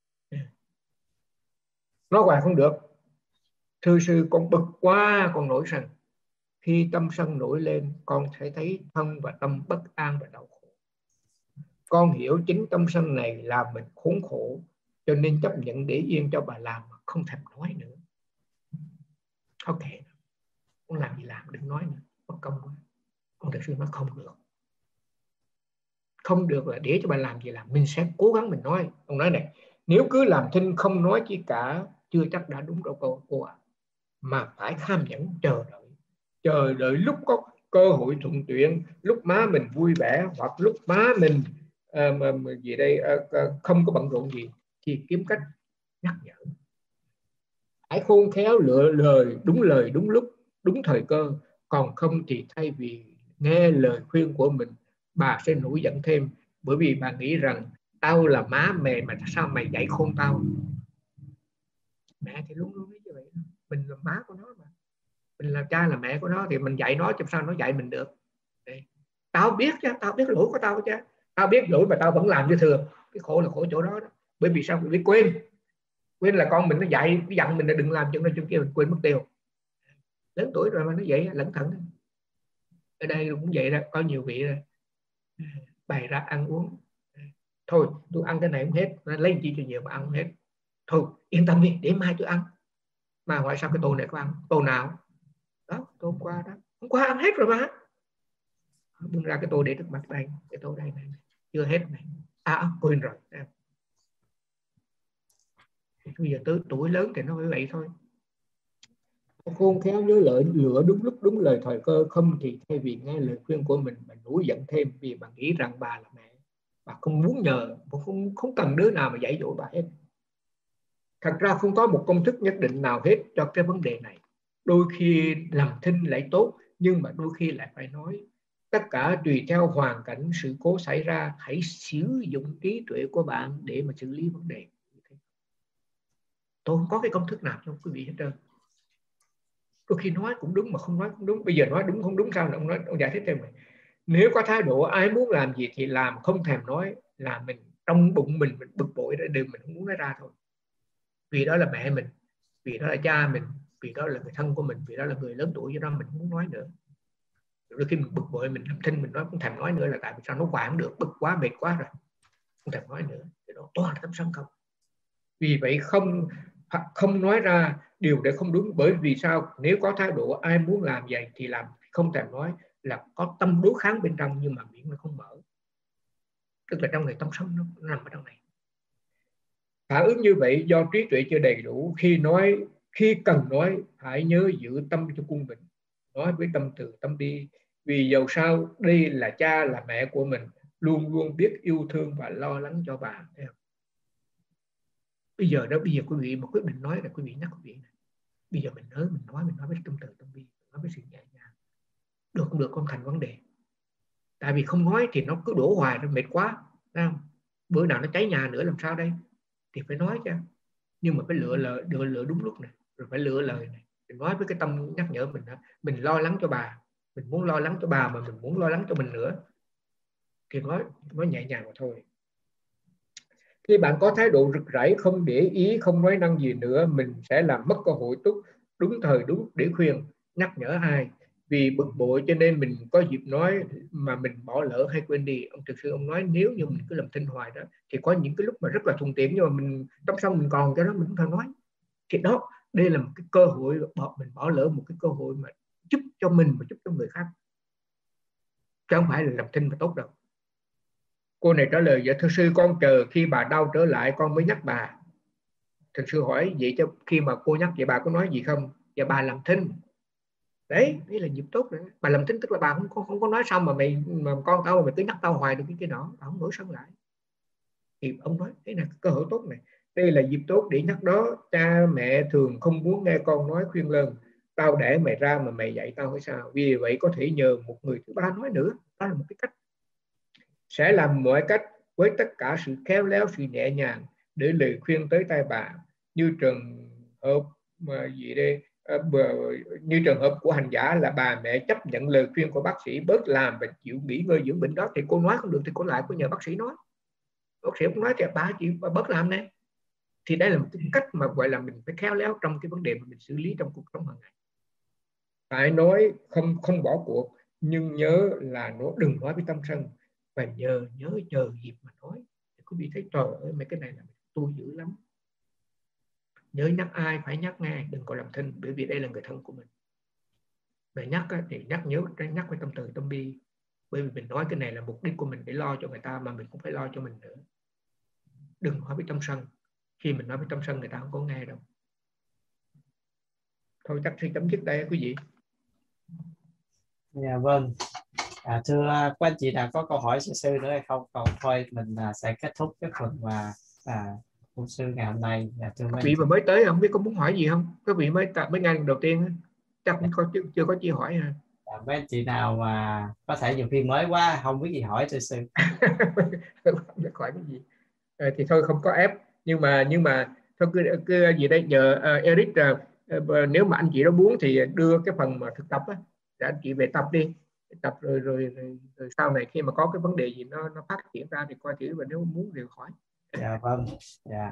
Nói hoài không được. Thưa sư, con bực quá, con nổi sân. Khi tâm sân nổi lên, con sẽ thấy thân và tâm bất an và đau khổ. Con hiểu chính tâm sân này làm mình khốn khổ, cho nên chấp nhận để yên cho bà làm mà không thèm nói nữa. Ok, con làm gì làm, đừng nói nữa, bất công quá. Con thật sự nói không được. Không được là để cho bà làm gì làm, mình sẽ cố gắng mình nói. Ông nói này, nếu cứ làm thinh không nói chi cả, chưa chắc đã đúng đâu cô ạ. Mà phải kham nhẫn chờ đợi lúc có cơ hội thuận tiện, lúc má mình vui vẻ, hoặc lúc má mình gì đây không có bận rộn gì, thì kiếm cách nhắc nhở. Hãy khôn khéo lựa lời đúng lúc, đúng thời cơ. Còn không thì thay vì nghe lời khuyên của mình, bà sẽ nổi giận thêm, bởi vì bà nghĩ rằng tao là má mẹ mà sao mày dạy khôn tao. Mẹ thì luôn luôn như vậy, mình là má của nó mà, mình là cha là mẹ của nó, thì mình dạy nó chứ sao nó dạy mình được. Đây. Tao biết chứ, tao biết lỗi của tao chứ, tao biết lỗi mà tao vẫn làm như thường. Cái khổ là khổ chỗ đó, bởi vì sao? Vì quên là con mình nó dạy, nó dặn mình là đừng làm chuyện này chuyện kia, mình quên mất tiêu. Lớn tuổi rồi mà nó vậy, lẩn thận. Ở đây cũng vậy đó, có nhiều vị rồi bày ra ăn uống, thôi tôi ăn cái này không hết, lấy chi cho nhiều mà ăn không hết, thôi yên tâm đi, để mai tôi ăn. Mà hỏi sao cái tô này có ăn? Tô nào? Đó, tô hôm qua đó, hôm qua ăn hết rồi mà. Bưng ra cái tô để trước mặt đây, cái tô đây này, chưa hết này, quên rồi. Bây giờ tới tuổi lớn thì nó phải vậy thôi. Khôn khéo nhớ lựa đúng lúc đúng lời thời cơ, không thì thay vì nghe lời khuyên của mình, bà nổi giận thêm vì bà nghĩ rằng bà là mẹ, bà không muốn nhờ, bà không cần đứa nào mà dạy dỗ bà hết. Thật ra không có một công thức nhất định nào hết cho cái vấn đề này. Đôi khi làm thinh lại tốt, nhưng mà đôi khi lại phải nói. Tất cả tùy theo hoàn cảnh sự cố xảy ra. Hãy sử dụng trí tuệ của bạn để mà xử lý vấn đề. Tôi không có cái công thức nào cho quý vị hết trơn. Đôi khi nói cũng đúng mà không nói cũng đúng. Bây giờ nói đúng không đúng sao ông giải thích thêm này. Nếu có thái độ ai muốn làm gì thì làm, không thèm nói, là mình trong bụng mình bực bội ra, điều mình không muốn nói ra thôi. Vì đó là mẹ mình, vì đó là cha mình, vì đó là người thân của mình, vì đó là người lớn tuổi, cho đó mình không muốn nói nữa. Đôi khi mình bực bội, mình làm thinh, mình nói không thèm nói nữa là tại vì sao nó hoài không được, bực quá, mệt quá rồi, không thèm nói nữa. Thì đó toàn là tâm sân không. Vì vậy không nói ra điều để không đúng, bởi vì sao? Nếu có thái độ ai muốn làm vậy thì làm, không thèm nói là có tâm đối kháng bên trong, nhưng mà miệng nó không mở. Tức là trong này tâm sân nó nằm ở trong này. Phản ứng như vậy do trí tuệ chưa đầy đủ. Khi nói Khi cần nói hãy nhớ giữ tâm cho quân bình, nói với tâm từ tâm bi, vì dầu sao đây là cha là mẹ của mình, luôn luôn biết yêu thương và lo lắng cho bà. Bây giờ quý vị mà quyết định nói là quý vị nhắc quý vị này. Bây giờ mình nói với tâm từ tâm bi, nói với sự nhẹ nhàng, được không được không thành vấn đề. Tại vì không nói thì nó cứ đổ hoài, nó mệt quá, thấy không? Bữa nào nó cháy nhà nữa làm sao đây? Thì phải nói chứ, nhưng mà phải lựa đúng lúc này, rồi phải lựa lời này. Mình nói với cái tâm nhắc nhở mình lo lắng cho bà, mình muốn lo lắng cho bà mà mình muốn lo lắng cho mình nữa, thì nói nhẹ nhàng mà thôi. Khi bạn có thái độ rực rỡ, không để ý, không nói năng gì nữa, mình sẽ làm mất cơ hội đúng thời đúng để khuyên, nhắc nhở ai. Vì bực bội cho nên mình có dịp nói mà mình bỏ lỡ hay quên đi. Thực sự ông nói nếu như mình cứ làm thinh hoài đó, thì có những cái lúc mà rất là thuận tiện, nhưng mà mình trong xong mình còn cho đó mình không thể nói. Thì đó, đây là một cái cơ hội mình bỏ lỡ một cái cơ hội mà giúp cho mình và giúp cho người khác, chứ không phải là làm thinh mà tốt đâu. Cô này trả lời: dạ thưa sư, con chờ khi bà đau trở lại con mới nhắc bà. Thưa sư hỏi vậy cho khi mà cô nhắc vậy bà có nói gì không? Dạ bà làm thinh. Đấy là nhịp tốt rồi. Bà làm thinh tức là bà không có nói xong mà con tao mà mày cứ nhắc tao hoài được cái đó, bà không nổi sân lại. Thì ông nói thế là cơ hội tốt này, đây là dịp tốt để nhắc đó. Cha mẹ thường không muốn nghe con nói khuyên lơn, tao đẻ mày ra mà mày dạy tao hay sao? Vì vậy có thể nhờ một người thứ ba nói nữa. Đó là một cái cách. Sẽ làm mọi cách với tất cả sự khéo léo, sự nhẹ nhàng để lời khuyên tới tai bà. Như trường hợp mà gì đây, như trường hợp của hành giả là bà mẹ chấp nhận lời khuyên của bác sĩ, bớt làm và chịu nghỉ ngơi dưỡng bệnh đó, thì cô nói không được thì cô lại cô nhờ bác sĩ nói. Bác sĩ cũng nói thì bà chịu bớt làm này. Thì đây là một cái cách mà gọi là mình phải khéo léo trong cái vấn đề mà mình xử lý trong cuộc sống hàng ngày. Phải nói không bỏ cuộc, nhưng nhớ là nó đừng nói với tâm sân, và nhớ chờ dịp mà nói. Quý vị thấy trời ơi mấy cái này là tôi dữ lắm. Nhớ nhắc ai phải nhắc ngay, đừng có làm thinh, bởi vì đây là người thân của mình. Để nhắc thì nhắc với tâm từ tâm bi, bởi vì mình nói cái này là mục đích của mình để lo cho người ta, mà mình cũng phải lo cho mình nữa. Đừng nói với tâm sân. Khi mình nói với tâm sân người ta không có nghe đâu. Thôi chắc thì chấm dứt đây quý vị. Dạ vâng. Thưa quý anh chị nào có câu hỏi sư nữa hay không? Còn thôi mình sẽ kết thúc cái phần mà của sư ngày hôm nay. Thưa quý vị mà mới tới không biết có muốn hỏi gì không? Các vị mới nghe lần đầu tiên chắc cũng chưa có chi hỏi ha. Mấy anh chị nào mà có thể nhiều khi mới quá không biết gì hỏi thưa sư. Không biết hỏi cái gì. Thì thôi không có ép, nhưng mà thôi cứ gì đây, nhờ Eric nếu mà anh chị đó muốn thì đưa cái phần mà thực tập á, để anh chị về tập đi, tập rồi sau này khi mà có cái vấn đề gì nó phát triển ra thì coi thử, và nếu muốn thì hỏi. Dạ vâng. Dạ.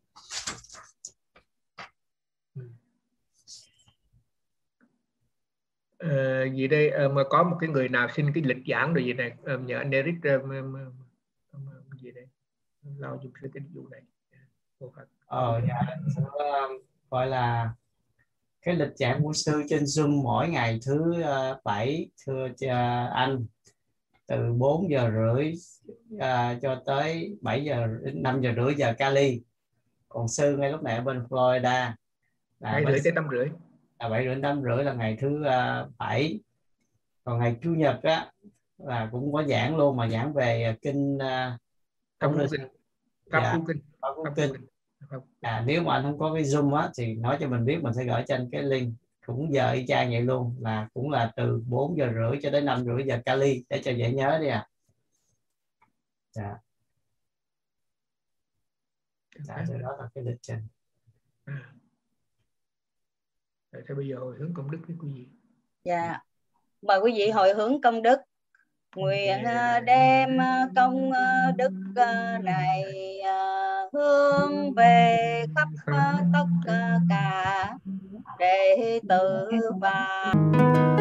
Gì đây mà có một cái người nào xin cái lịch giảng rồi gì này, nhờ anh Eric gì đây lo giúp cái vụ này. Dạ, gọi là cái lịch giảng của sư trên Zoom mỗi ngày thứ 7, thưa anh, từ 4 giờ rưỡi cho tới 7 giờ đến 5 giờ rưỡi giờ Cali. Còn sư ngay lúc này ở bên Florida là 7 rưỡi tới 5 rưỡi. 7 rưỡi đến 5 rưỡi là ngày thứ 7. Còn ngày Chủ nhật á là cũng có giảng luôn, mà giảng về kinh Pháp Cú Kinh. Nếu mà anh không có cái Zoom á thì nói cho mình biết, mình sẽ gửi cho anh cái link. Cũng giờ y chang vậy luôn, là cũng là từ 4 giờ rưỡi cho đến 5 rưỡi giờ Cali, để cho dễ nhớ đi Dạ. Thì đó là cái lịch trình. Thế bây giờ hồi hướng công đức với quý vị. Dạ, mời quý vị hồi hướng công đức. Nguyện đem công đức này hướng về khắp tất cả đệ tử và